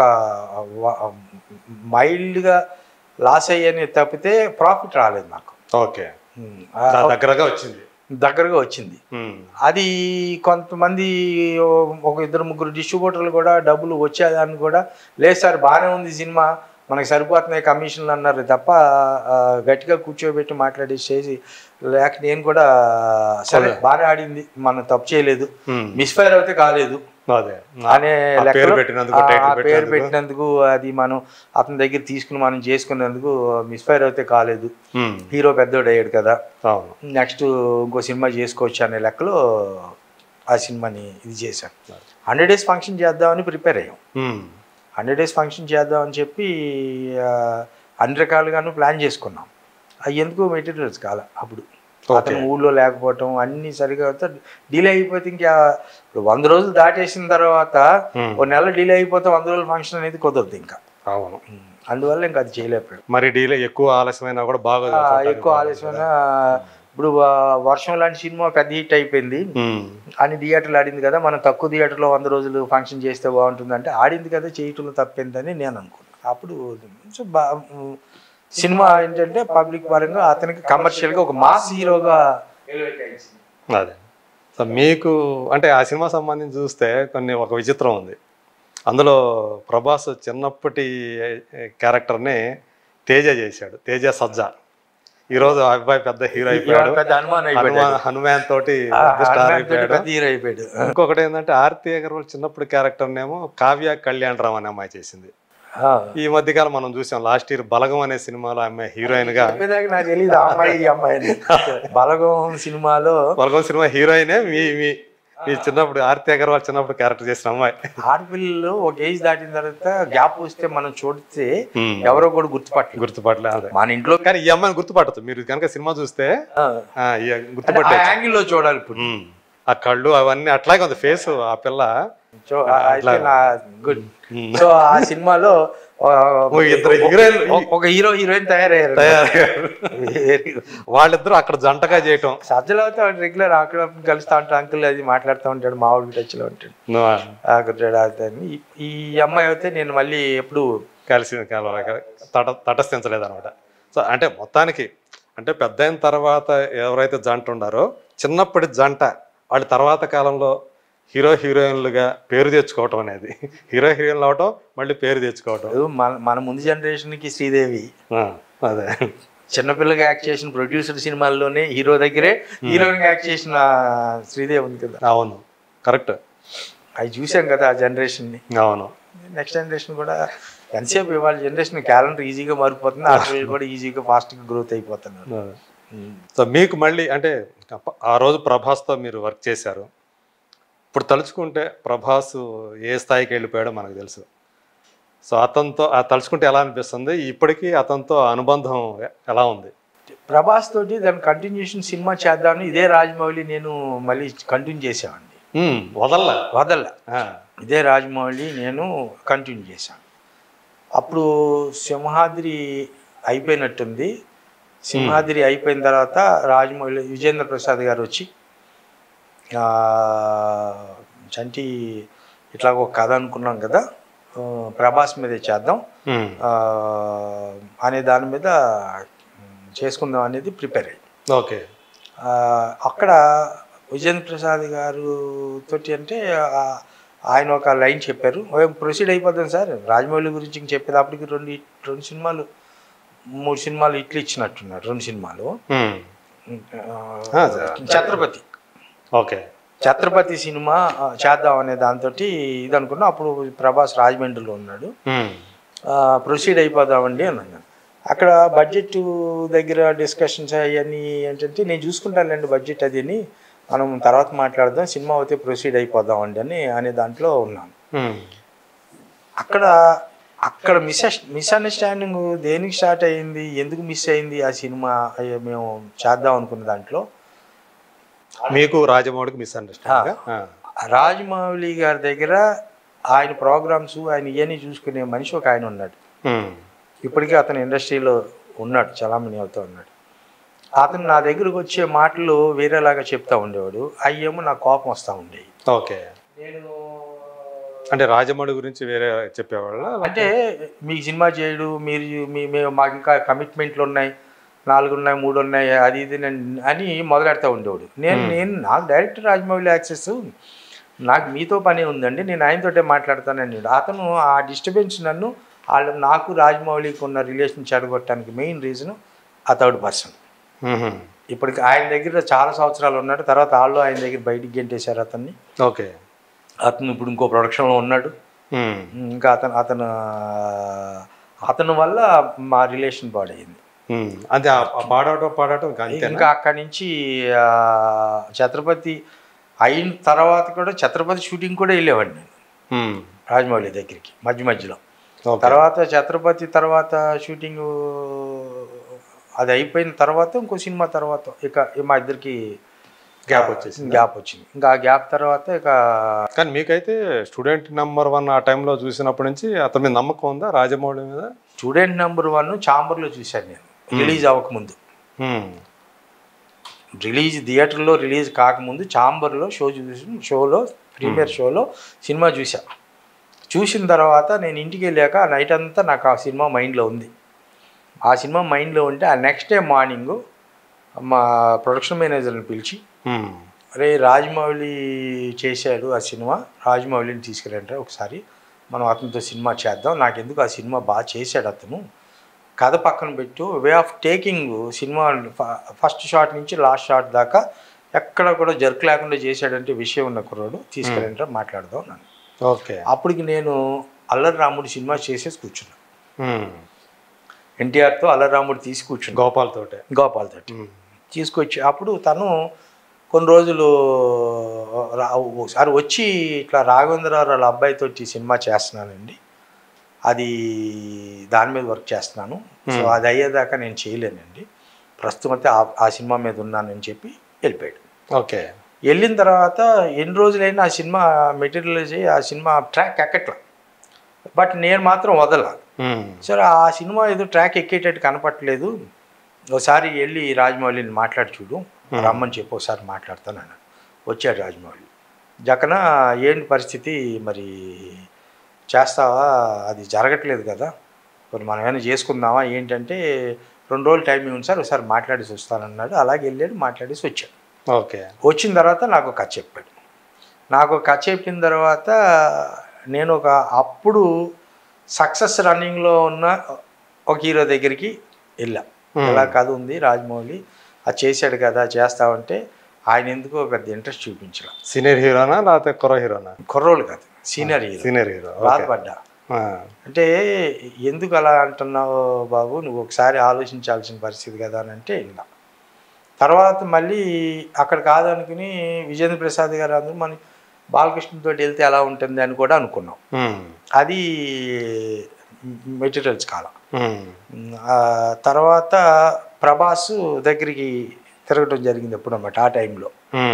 Speaker 2: మైల్డ్గా లాస్ అయ్యని తప్పితే ప్రాఫిట్ రాలేదు నాకు.
Speaker 1: ఓకే, దగ్గరగా వచ్చింది.
Speaker 2: అది కొంతమంది ఒక 2-3 డిస్ట్రిబ్యూటర్లు కూడా డబ్బులు వచ్చేదాన్ని కూడా లేదు సార్ బాగానే ఉంది సినిమా మనకి సరిపోతున్నాయి కమిషన్లు అన్నారు తప్ప గట్టిగా కూర్చోబెట్టి మాట్లాడేసేసి లేక నేను కూడా సరే బాగానే ఆడింది మనం తప్పు చేయలేదు, మిస్ఫైర్ అయితే కాలేదు అనే పేరు పెట్టినందుకు అది మనం అతని దగ్గర తీసుకుని మనం చేసుకున్నందుకు మిస్ఫైర్ అయితే కాలేదు, హీరో పెద్దోడు అయ్యాడు కదా, నెక్స్ట్ ఇంకో సినిమా చేసుకోవచ్చు అనే లెక్కలో ఆ సినిమాని ఇది చేశాను. 100 days ఫంక్షన్ చేద్దామని ప్రిపేర్ అయ్యాం. 100 days ఫంక్షన్ చేద్దామని చెప్పి అన్ని రకాలుగాను ప్లాన్ చేసుకున్నాం. అవి ఎందుకు మెటీరియల్స్ కాల అప్పుడు అతను ఊళ్ళో లేకపోవటం అన్ని సరిగా డిలే అయిపోతే ఇంకా 100 రోజులు దాటేసిన తర్వాత 1 నెల డిలే అయిపోతే 100 రోజుల ఫంక్షన్ అనేది కుదరదు ఇంకా.
Speaker 1: అవును,
Speaker 2: అందువల్ల ఇంకా అది చేయలేకపోయాడు.
Speaker 1: మరి డిలే ఎక్కువ ఆలస్యమైనా కూడా బాగా
Speaker 2: ఎక్కువ ఆలస్యమైనా ఇప్పుడు వర్షం లాంటి సినిమా పెద్ద హిట్ అయిపోయింది, అన్ని థియేటర్లు ఆడింది కదా, మనం తక్కువ థియేటర్లో 100 రోజులు ఫంక్షన్ చేస్తే బాగుంటుంది అంటే ఆడింది కదా చేయటంలో తప్పిందని నేను అనుకున్నాను. అప్పుడు సినిమా ఏంటంటే పబ్లిక్ పరంగా అతనికి కమర్షియల్గా ఒక మాస్ హీరోగా
Speaker 1: అదే. సో మీకు అంటే ఆ సినిమా సంబంధించి చూస్తే ఒక విచిత్రం ఉంది. అందులో ప్రభాస్ చిన్నప్పటి క్యారెక్టర్ని తేజ చేశాడు, తేజ సజ్జా. ఈరోజు అబ్బాయి పెద్ద హీరో అయిపోయాడు, హనుమాన్ తోటి స్టార్ అయిపోయాడు. ఇంకొకటి ఏంటంటే ఆర్తి అగర్వాల్ చిన్నప్పుడు క్యారెక్టర్నేమో కావ్య కళ్యాణరామ్ అనే అమ్మాయి చేసింది. ఈ మధ్యకాలం మనం చూసాం, లాస్ట్ ఇయర్ బలగం అనే సినిమాలో ఆమె హీరోయిన్ గా,
Speaker 2: నాకు తెలియదు బలగం
Speaker 1: సినిమా హీరోయినే మీ చిన్నప్పుడు ఆర్తి అగర్వాల్ చిన్నప్పుడు క్యారెక్టర్ చేసిన అమ్మాయి.
Speaker 2: ఆడపిల్లలు ఒక ఏజ్ దాటిన తర్వాత గ్యాప్ వస్తే మనం చూస్తే ఎవరో కూడా గుర్తుపట్టలేదు మన ఇంట్లో.
Speaker 1: కానీ ఈ అమ్మాయిని గుర్తుపట్టదు, మీరు కనుక సినిమా చూస్తే గుర్తుపట్టే
Speaker 2: యాంగిల్లో చూడాలి. ఇప్పుడు
Speaker 1: ఆ కళ్ళు అవన్నీ అట్లాగే ఉంది ఫేస్ ఆ పిల్ల.
Speaker 2: గుడ్. సో ఆ సినిమాలో ఒక హీరో హీరోయిన్ తయారయ్యారు.
Speaker 1: వాళ్ళిద్దరూ అక్కడ జంటగా చేయటం.
Speaker 2: సజ్జలు అయితే రెగ్యులర్ అక్కడ కలుస్తా ఉంటాడు, అంకుల్ అది మాట్లాడుతూ ఉంటాడు, మామూలు టచ్ లో ఉంటాడు. ఈ అమ్మాయి అయితే నేను మళ్ళీ ఎప్పుడు
Speaker 1: తటస్థించలేదు అనమాట. సో అంటే మొత్తానికి అంటే పెద్ద అయిన తర్వాత ఎవరైతే జంట ఉన్నారో చిన్నప్పటి జంట వాళ్ళు తర్వాత కాలంలో హీరో హీరోయిన్లుగా పేరు తెచ్చుకోవటం అనేది, హీరో హీరోయిన్లు అవటం మళ్ళీ పేరు తెచ్చుకోవటం.
Speaker 2: మన ముందు జనరేషన్కి శ్రీదేవి
Speaker 1: అదే
Speaker 2: చిన్నపిల్లగా యాక్ట్ చేసిన ప్రొడ్యూసర్ సినిమాల్లోనే హీరో దగ్గరే హీరోయిన్ యాక్ట్ చేసిన శ్రీదేవి ఉంది కదా.
Speaker 1: అవును, కరెక్ట్.
Speaker 2: అవి చూసాం కదా ఆ జనరేషన్ని.
Speaker 1: అవును,
Speaker 2: నెక్స్ట్ జనరేషన్ కూడా ఎంతసేపు ఇవాళ జనరేషన్ క్యాలెండర్ ఈజీగా మారిపోతుంది, ఆర్టికల్ కూడా ఈజీగా ఫాస్ట్గా గ్రోత్ అయిపోతున్నారు.
Speaker 1: సో మీకు మళ్ళీ అంటే ఆ రోజు ప్రభాస్తో మీరు వర్క్ చేశారు, ఇప్పుడు తలుచుకుంటే ప్రభాస్ ఏ స్థాయికి వెళ్ళిపోయాడో మనకు తెలుసు. సో అతనితో తలుచుకుంటే ఎలా అనిపిస్తుంది, ఇప్పటికీ అతనితో అనుబంధం ఎలా ఉంది?
Speaker 2: ప్రభాస్ తోటి దాని కంటిన్యూషన్ సినిమా చేద్దామని ఇదే రాజమౌళి నేను మళ్ళీ కంటిన్యూ చేసామండి, వదల్లా. ఇదే రాజమౌళి నేను కంటిన్యూ చేశాను. అప్పుడు సింహాద్రి అయిపోయినట్టుంది, సింహాద్రి అయిపోయిన తర్వాత రాజమౌళి విజేంద్ర ప్రసాద్ గారు వచ్చి చంటి ఇట్లా ఒక కథ అనుకున్నాం కదా, ప్రభాస్ మీదే చేద్దాం అనే దాని మీద చేసుకుందాం అనేది ప్రిపేర్ అయ్యి.
Speaker 1: ఓకే.
Speaker 2: అక్కడ విజేంద్ర ప్రసాద్ గారు తోటి అంటే ఆయన ఒక లైన్ చెప్పారు, ప్రొసీడ్ అయిపోద్దాం సార్, రాజమౌళి గురించి ఇంక చెప్పేది. అప్పటికి రెండు సినిమాలు 3 సినిమాలు ఇట్లు ఇచ్చినట్టున్నారు, 2 సినిమాలు. ఛత్రపతి,
Speaker 1: ఓకే,
Speaker 2: ఛత్రపతి సినిమా చేద్దాం అనే దాంతో ఇది అనుకున్నా. అప్పుడు ప్రభాస్ రాజమండ్రిలో ఉన్నాడు. ప్రొసీడ్ అయిపోదామండి అన్నాను. అక్కడ బడ్జెట్ దగ్గర డిస్కషన్స్ అవన్నీ ఏంటంటే, నేను చూసుకుంటానులేండి బడ్జెట్ అది అని, మనం తర్వాత మాట్లాడదాం, సినిమా అయితే ప్రొసీడ్ అయిపోదామండి అనే దాంట్లో ఉన్నాను. అక్కడ మిస్అండర్స్టాండింగ్ దేనికి స్టార్ట్ అయ్యింది, ఎందుకు మిస్ అయింది ఆ సినిమా మేము చేద్దాం అనుకున్న దాంట్లో.
Speaker 1: మీకు రాజమౌళికి మిస్అండర్స్టాండింగ్.
Speaker 2: రాజమౌళి గారి దగ్గర ఆయన ప్రోగ్రామ్స్ ఆయన ఇవన్నీ చూసుకునే మనిషి ఒక ఆయన ఉన్నాడు. ఇప్పటికీ అతను ఇండస్ట్రీలో ఉన్నాడు, చలామణి అవుతూ ఉన్నాడు. అతను నా దగ్గరకు వచ్చే మాటలు వేరేలాగా చెప్తా ఉండేవాడు, అయ్యేమో నాకు కోపం వస్తూ ఉండేవి.
Speaker 1: ఓకే.
Speaker 2: నేను
Speaker 1: అంటే రాజమౌళి గురించి వేరే చెప్పేవాళ్ళ,
Speaker 2: అంటే మీకు సినిమా చేయడు, మేము మాకు ఇంకా కమిట్మెంట్లు ఉన్నాయి, 4 ఉన్నాయి, 3 ఉన్నాయి, అది ఇది అని మొదలెడతా ఉండేవాడు. నాకు డైరెక్ట్ రాజమౌళి యాక్సెస్, నాకు మీతో పని ఉందండి, నేను ఆయనతోటే మాట్లాడతానండి. అతను ఆ డిస్టర్బెన్స్ నన్ను నాకు రాజమౌళికి ఉన్న రిలేషన్ చెడగొట్టడానికి మెయిన్ రీజన్ ఆ థర్డ్ పర్సన్. ఇప్పటికి ఆయన దగ్గర చాలా సంవత్సరాలు ఉన్నాడు, తర్వాత వాళ్ళు ఆయన దగ్గర బయటికి గెంటేశారు అతన్ని.
Speaker 1: ఓకే.
Speaker 2: అతను ఇప్పుడు ఇంకో ప్రొడక్షన్లో ఉన్నాడు. ఇంకా అతను వల్ల మా రిలేషన్ పాడైంది.
Speaker 1: అంటే పాడటం
Speaker 2: ఇంకా అక్కడి నుంచి ఛత్రపతి అయిన తర్వాత కూడా ఛత్రపతి షూటింగ్ కూడా వెళ్ళేవాడిని నేను రాజమౌళి దగ్గరికి మధ్యలో. తర్వాత ఛత్రపతి తర్వాత షూటింగ్ అది అయిపోయిన తర్వాత ఇంకో సినిమా తర్వాత ఇక మా ఇద్దరికి గ్యాప్ వచ్చింది. ఇంకా ఆ గ్యాప్ తర్వాత ఇక.
Speaker 1: కానీ మీకైతే స్టూడెంట్ నెంబర్ 1 ఆ టైంలో చూసినప్పటి నుంచి అతని మీద నమ్మకం ఉందా రాజమౌళి మీద?
Speaker 2: స్టూడెంట్ నెంబర్ 1 చాంబర్లో చూశాను నేను, రిలీజ్ అవ్వకముందు. థియేటర్లో రిలీజ్ కాకముందు చాంబర్లో షోలో ప్రీమియర్ షోలో సినిమా చూసిన తర్వాత నేను ఇంటికి వెళ్ళాక నైట్ అంతా నాకు ఆ సినిమా మైండ్లో ఉంది. ఆ సినిమా మైండ్లో ఉంటే ఆ నెక్స్ట్ డే మార్నింగ్ మా ప్రొడక్షన్ మేనేజర్ని పిలిచి, అరే రాజమౌళి చేశాడు ఆ సినిమా, రాజమౌళిని తీసుకురండి ఒకసారి, మనం అతనితో సినిమా చేద్దాం, నాకెందుకు ఆ సినిమా బాగా చేశాడు అతను, కథ పక్కన పెట్టు, way of taking cinema first shot నుంచి లాస్ట్ షాట్ దాకా ఎక్కడ కూడా జర్క్ లేకుండా చేశాడంటే విషయం ఉన్న కుర్రాడు, తీసుకురండి మాట్లాడదాం నన్ను.
Speaker 1: ఓకే.
Speaker 2: అప్పటికి నేను అల్లరి రాముడు సినిమా చేసేసి కూర్చున్నాను. ఎన్టీఆర్తో అల్లరి రాముడు తీసి కూర్చున్నాను, గోపాల్తో తీసుకొచ్చి. అప్పుడు తను కొన్ని రోజులు ఒకసారి వచ్చి ఇట్లా రాఘవేంద్రరావు వాళ్ళ అబ్బాయితో సినిమా చేస్తున్నానండి, అది దాని మీద వర్క్ చేస్తున్నాను, సో అది అయ్యేదాకా నేను చేయలేనండి, ప్రస్తుతం అయితే ఆ సినిమా మీద ఉన్నానని చెప్పి వెళ్ళిపోయాడు.
Speaker 1: ఓకే.
Speaker 2: వెళ్ళిన తర్వాత ఎన్ని రోజులైనా ఆ సినిమా మెటీరియలైజ్ అయ్యి ఆ సినిమా ట్రాక్ ఎక్కట్లా, బట్ నేను మాత్రం వదలా. సరే ఆ సినిమా ఏదో ట్రాక్ ఎక్కేటట్టు కనపట్లేదు, ఒకసారి వెళ్ళి రాజమౌళిని మాట్లాడి చూడు, రమ్మని చెప్పి ఒకసారి మాట్లాడతాను అన్నాడు. వచ్చాడు రాజమౌళి. జకన ఏంటి పరిస్థితి, మరి చేస్తావా, అది జరగట్లేదు కదా, మరి మనం ఏమైనా చేసుకుందామా ఏంటంటే, 2 రోజులు టైం ఇవ్వండి సార్, ఒకసారి మాట్లాడేసి వస్తానన్నాడు. అలాగే వెళ్ళాడు, మాట్లాడేసి వచ్చాడు.
Speaker 1: ఓకే.
Speaker 2: వచ్చిన తర్వాత నాకు కథ చెప్పాడు. నాకు కథ చెప్పిన తర్వాత నేను అప్పుడు సక్సెస్ రన్నింగ్లో ఉన్న ఒక హీరో దగ్గరికి వెళ్ళా. ఎలా కథ ఉంది రాజమౌళి, అది చేశాడు కదా, చేస్తామంటే ఆయన ఎందుకో పెద్ద ఇంట్రెస్ట్ చూపించాల.
Speaker 1: సీనియర్ హీరోనా లేకపోతే
Speaker 2: కుర్రోళ్ళు కాదు, సీనియర్ హీరో. బాధపడ్డా. అంటే ఎందుకు అలా అంటున్నావు బాబు, నువ్వు ఒకసారి ఆలోచించాల్సిన పరిస్థితి కదా అని అంటే ఇలా. తర్వాత మళ్ళీ అక్కడ కాదనుకుని విజేంద్ర ప్రసాద్ గారు అందరూ మన బాలకృష్ణతో వెళ్తే ఎలా ఉంటుంది అని కూడా అనుకున్నాం. అది మెటీరియల్స్ కాల. తర్వాత ప్రభాస్ దగ్గరికి తిరగడం జరిగింది ఎప్పుడు అన్నమాట ఆ టైంలో.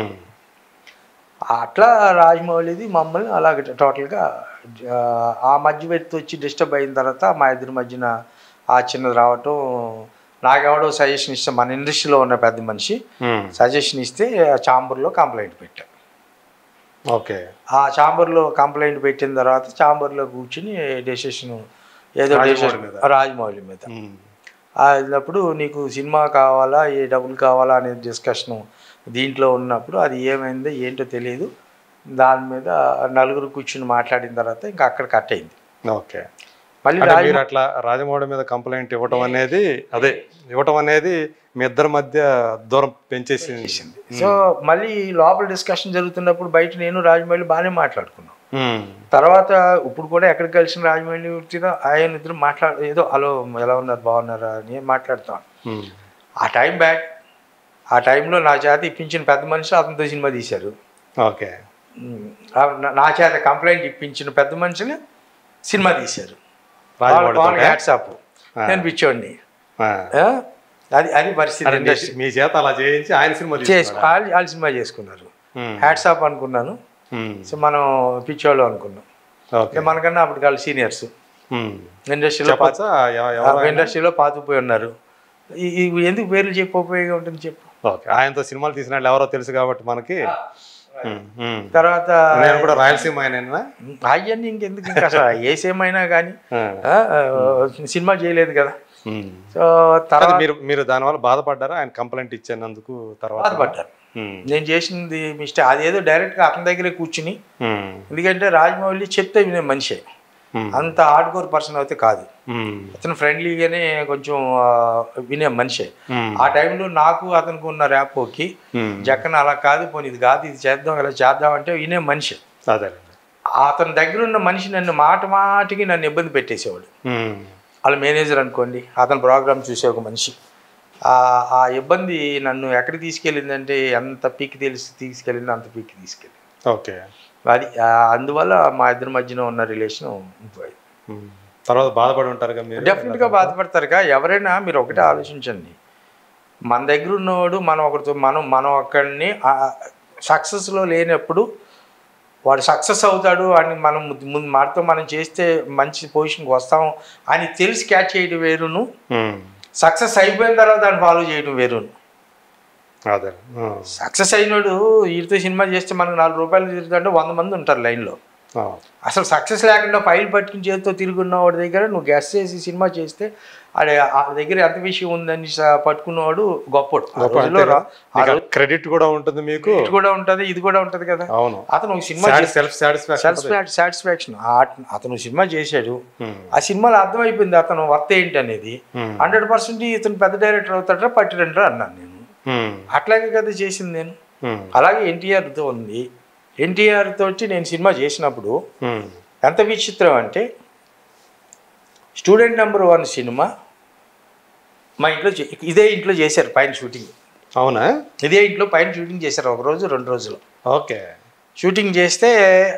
Speaker 2: అట్లా రాజమౌళిది మమ్మల్ని అలాగే టోటల్గా ఆ మధ్య వ్యక్తి వచ్చి డిస్టర్బ్ అయిన తర్వాత మా ఇద్దరి మధ్యన ఆ చిన్నది రావటం, నాకెవడో సజెషన్ ఇస్తే మన ఇండస్ట్రీలో ఉన్న పెద్ద మనిషి సజెషన్ ఇస్తే ఆ ఛాంబర్లో కంప్లైంట్ పెట్టా.
Speaker 1: ఓకే.
Speaker 2: ఆ ఛాంబర్లో కంప్లైంట్ పెట్టిన తర్వాత ఛాంబర్లో కూర్చుని డెసిషన్ ఏదో రాజమౌళి మీద అయినప్పుడు నీకు సినిమా కావాలా, ఏ డబ్బులు కావాలా అనే డిస్కషను దీంట్లో ఉన్నప్పుడు అది ఏమైందో ఏంటో తెలియదు. దాని మీద నలుగురు కూర్చుని మాట్లాడిన తర్వాత ఇంకా అక్కడ కట్ అయింది.
Speaker 1: ఓకే.
Speaker 2: మళ్ళీ
Speaker 1: మీరు అట్లా రాజమౌళి మీద కంప్లైంట్ ఇవ్వటం అనేది మీ ఇద్దరి మధ్య దూరం పెంచేసింది.
Speaker 2: సో మళ్ళీ లోపల డిస్కషన్ జరుగుతున్నప్పుడు బయట నేను రాజమౌళి బాగానే మాట్లాడుకున్నాం. తర్వాత ఇప్పుడు కూడా ఎక్కడికి కలిసిన రాజమౌళి ఆయన ఇద్దరు ఏదో హలో ఎలా ఉన్నారు బాగున్నారా అని మాట్లాడతాం. ఆ టైం బ్యాక్, ఆ టైంలో నా చేత ఇప్పించిన పెద్ద మనిషి అతనితో సినిమా తీశారు.
Speaker 1: ఓకే.
Speaker 2: నా చేత కంప్లైంట్ ఇప్పించిన పెద్ద మనిషిని సినిమా తీశారు. హ్యాట్సాప్. నేను పిచ్చోడిని. అది పరిస్థితి.
Speaker 1: మీ చేత అలా చేయించి ఆయన సినిమా
Speaker 2: వాళ్ళు సినిమా చేసుకున్నారు. హ్యాట్సాప్ అనుకున్నాను. సో మనం పిచ్చోళ్ళు అనుకున్నాం. మనకన్నా అప్పుడు వాళ్ళు సీనియర్స్ ఇండస్ట్రీలో పాతుకుపోయి ఉన్నారు. ఎందుకు పేర్లు చెప్పి ఉపయోగం ఉంటుంది చెప్పు.
Speaker 1: ఓకే. ఆయనతో సినిమాలు తీసిన వాళ్ళు ఎవరో తెలుసు కాబట్టి మనకి.
Speaker 2: తర్వాత
Speaker 1: నేను కూడా రాయలసీమ
Speaker 2: అవన్నీ ఇంకెందుకు, ఇంకా అసలు ఏ సినిమా అయినా కానీ సినిమా చేయలేదు కదా. సో తర్వాత
Speaker 1: మీరు దానివల్ల బాధపడ్డారా ఆయన కంప్లైంట్ ఇచ్చినందుకు? తర్వాత
Speaker 2: బాధపడ్డారు. నేను చేసింది మిస్టేక్. అదేదో డైరెక్ట్గా అతని దగ్గరే కూర్చుని, ఎందుకంటే రాజమౌళి చెప్తే వినే మనిషే, అంత హార్డ్ కోర్ పర్సన్ అయితే కాదు. అతను ఫ్రెండ్లీగానే కొంచెం వినే మనిషే. ఆ టైంలో నాకు అతనికి ఉన్న ర్యాపోకి జక్కన అలా కాదు, పోనీ ఇది కాదు ఇది చేద్దాం ఇలా చేద్దాం అంటే వినే మనిషి. అతని దగ్గర ఉన్న మనిషి నన్ను మాటికి నన్ను ఇబ్బంది పెట్టేసేవాడు. వాళ్ళ మేనేజర్ అనుకోండి, అతని ప్రోగ్రామ్ చూసే ఒక మనిషి. ఆ ఇబ్బంది నన్ను ఎక్కడికి తీసుకెళ్ళిందంటే ఎంత పీక్ తీసుకెళ్ళింది అంత పీక్ తీసుకెళ్ళింది.
Speaker 1: ఓకే.
Speaker 2: అది అందువల్ల మా ఇద్దరి మధ్యన ఉన్న రిలేషన్ పోయింది.
Speaker 1: తర్వాత బాధపడి ఉంటారు కదా మీరు?
Speaker 2: డెఫినెట్గా బాధపడతారుగా. ఎవరైనా మీరు ఒకటే ఆలోచించండి, మన దగ్గర ఉన్నవాడు మనం ఒక్కడిని సక్సెస్లో లేనప్పుడు వాడు సక్సెస్ అవుతాడు అని మనం మనతో మనం చేస్తే మంచి పొజిషన్కి వస్తాం అని తెలిసి క్యాచ్ చేయడం వేరును, సక్సెస్ అయిపోయిన తర్వాత దాన్ని ఫాలో చేయడం వేరును. సక్సెస్ అయినాడు వీరితో సినిమా చేస్తే మనకు 4 రూపాయలు తిరుగుతుంటే 100 మంది ఉంటారు లైన్లో. అసలు సక్సెస్ లేకుండా ఫైల్ పట్టుకుని చేతితో తిరుగున్న వాడి దగ్గర నువ్వు గెస్ట్ చేసి సినిమా చేస్తే ఆ దగ్గర ఎంత విషయం ఉందని పట్టుకున్నవాడు గొప్పడు.
Speaker 1: క్రెడిట్ కూడా ఉంటుంది, మీకు
Speaker 2: కూడా ఉంటుంది, ఇది కూడా ఉంటుంది కదా. అతను సినిమా సెల్ఫ్ సాటిస్ఫాక్షన్. అతను సినిమా చేశాడు, ఆ సినిమాలో అర్థమైపోయింది అతను వర్త్ ఏంటి అనేది. 100% ఇతను పెద్ద డైరెక్టర్ అవుతాడరా పట్టిరంటారా అన్నాను నేను. అట్లాగే కదా చేసింది నేను. అలాగే ఎన్టీఆర్తో ఉంది. ఎన్టీఆర్ తోటి నేను సినిమా చేసినప్పుడు ఎంత విచిత్రం అంటే, స్టూడెంట్ నెంబర్ 1 సినిమా మా ఇంట్లో ఇదే ఇంట్లో చేశారు పైన షూటింగ్.
Speaker 1: అవునా?
Speaker 2: ఇదే ఇంట్లో పైన షూటింగ్ చేశారు, 1 రోజు 2 రోజులు.
Speaker 1: ఓకే.
Speaker 2: షూటింగ్ చేస్తే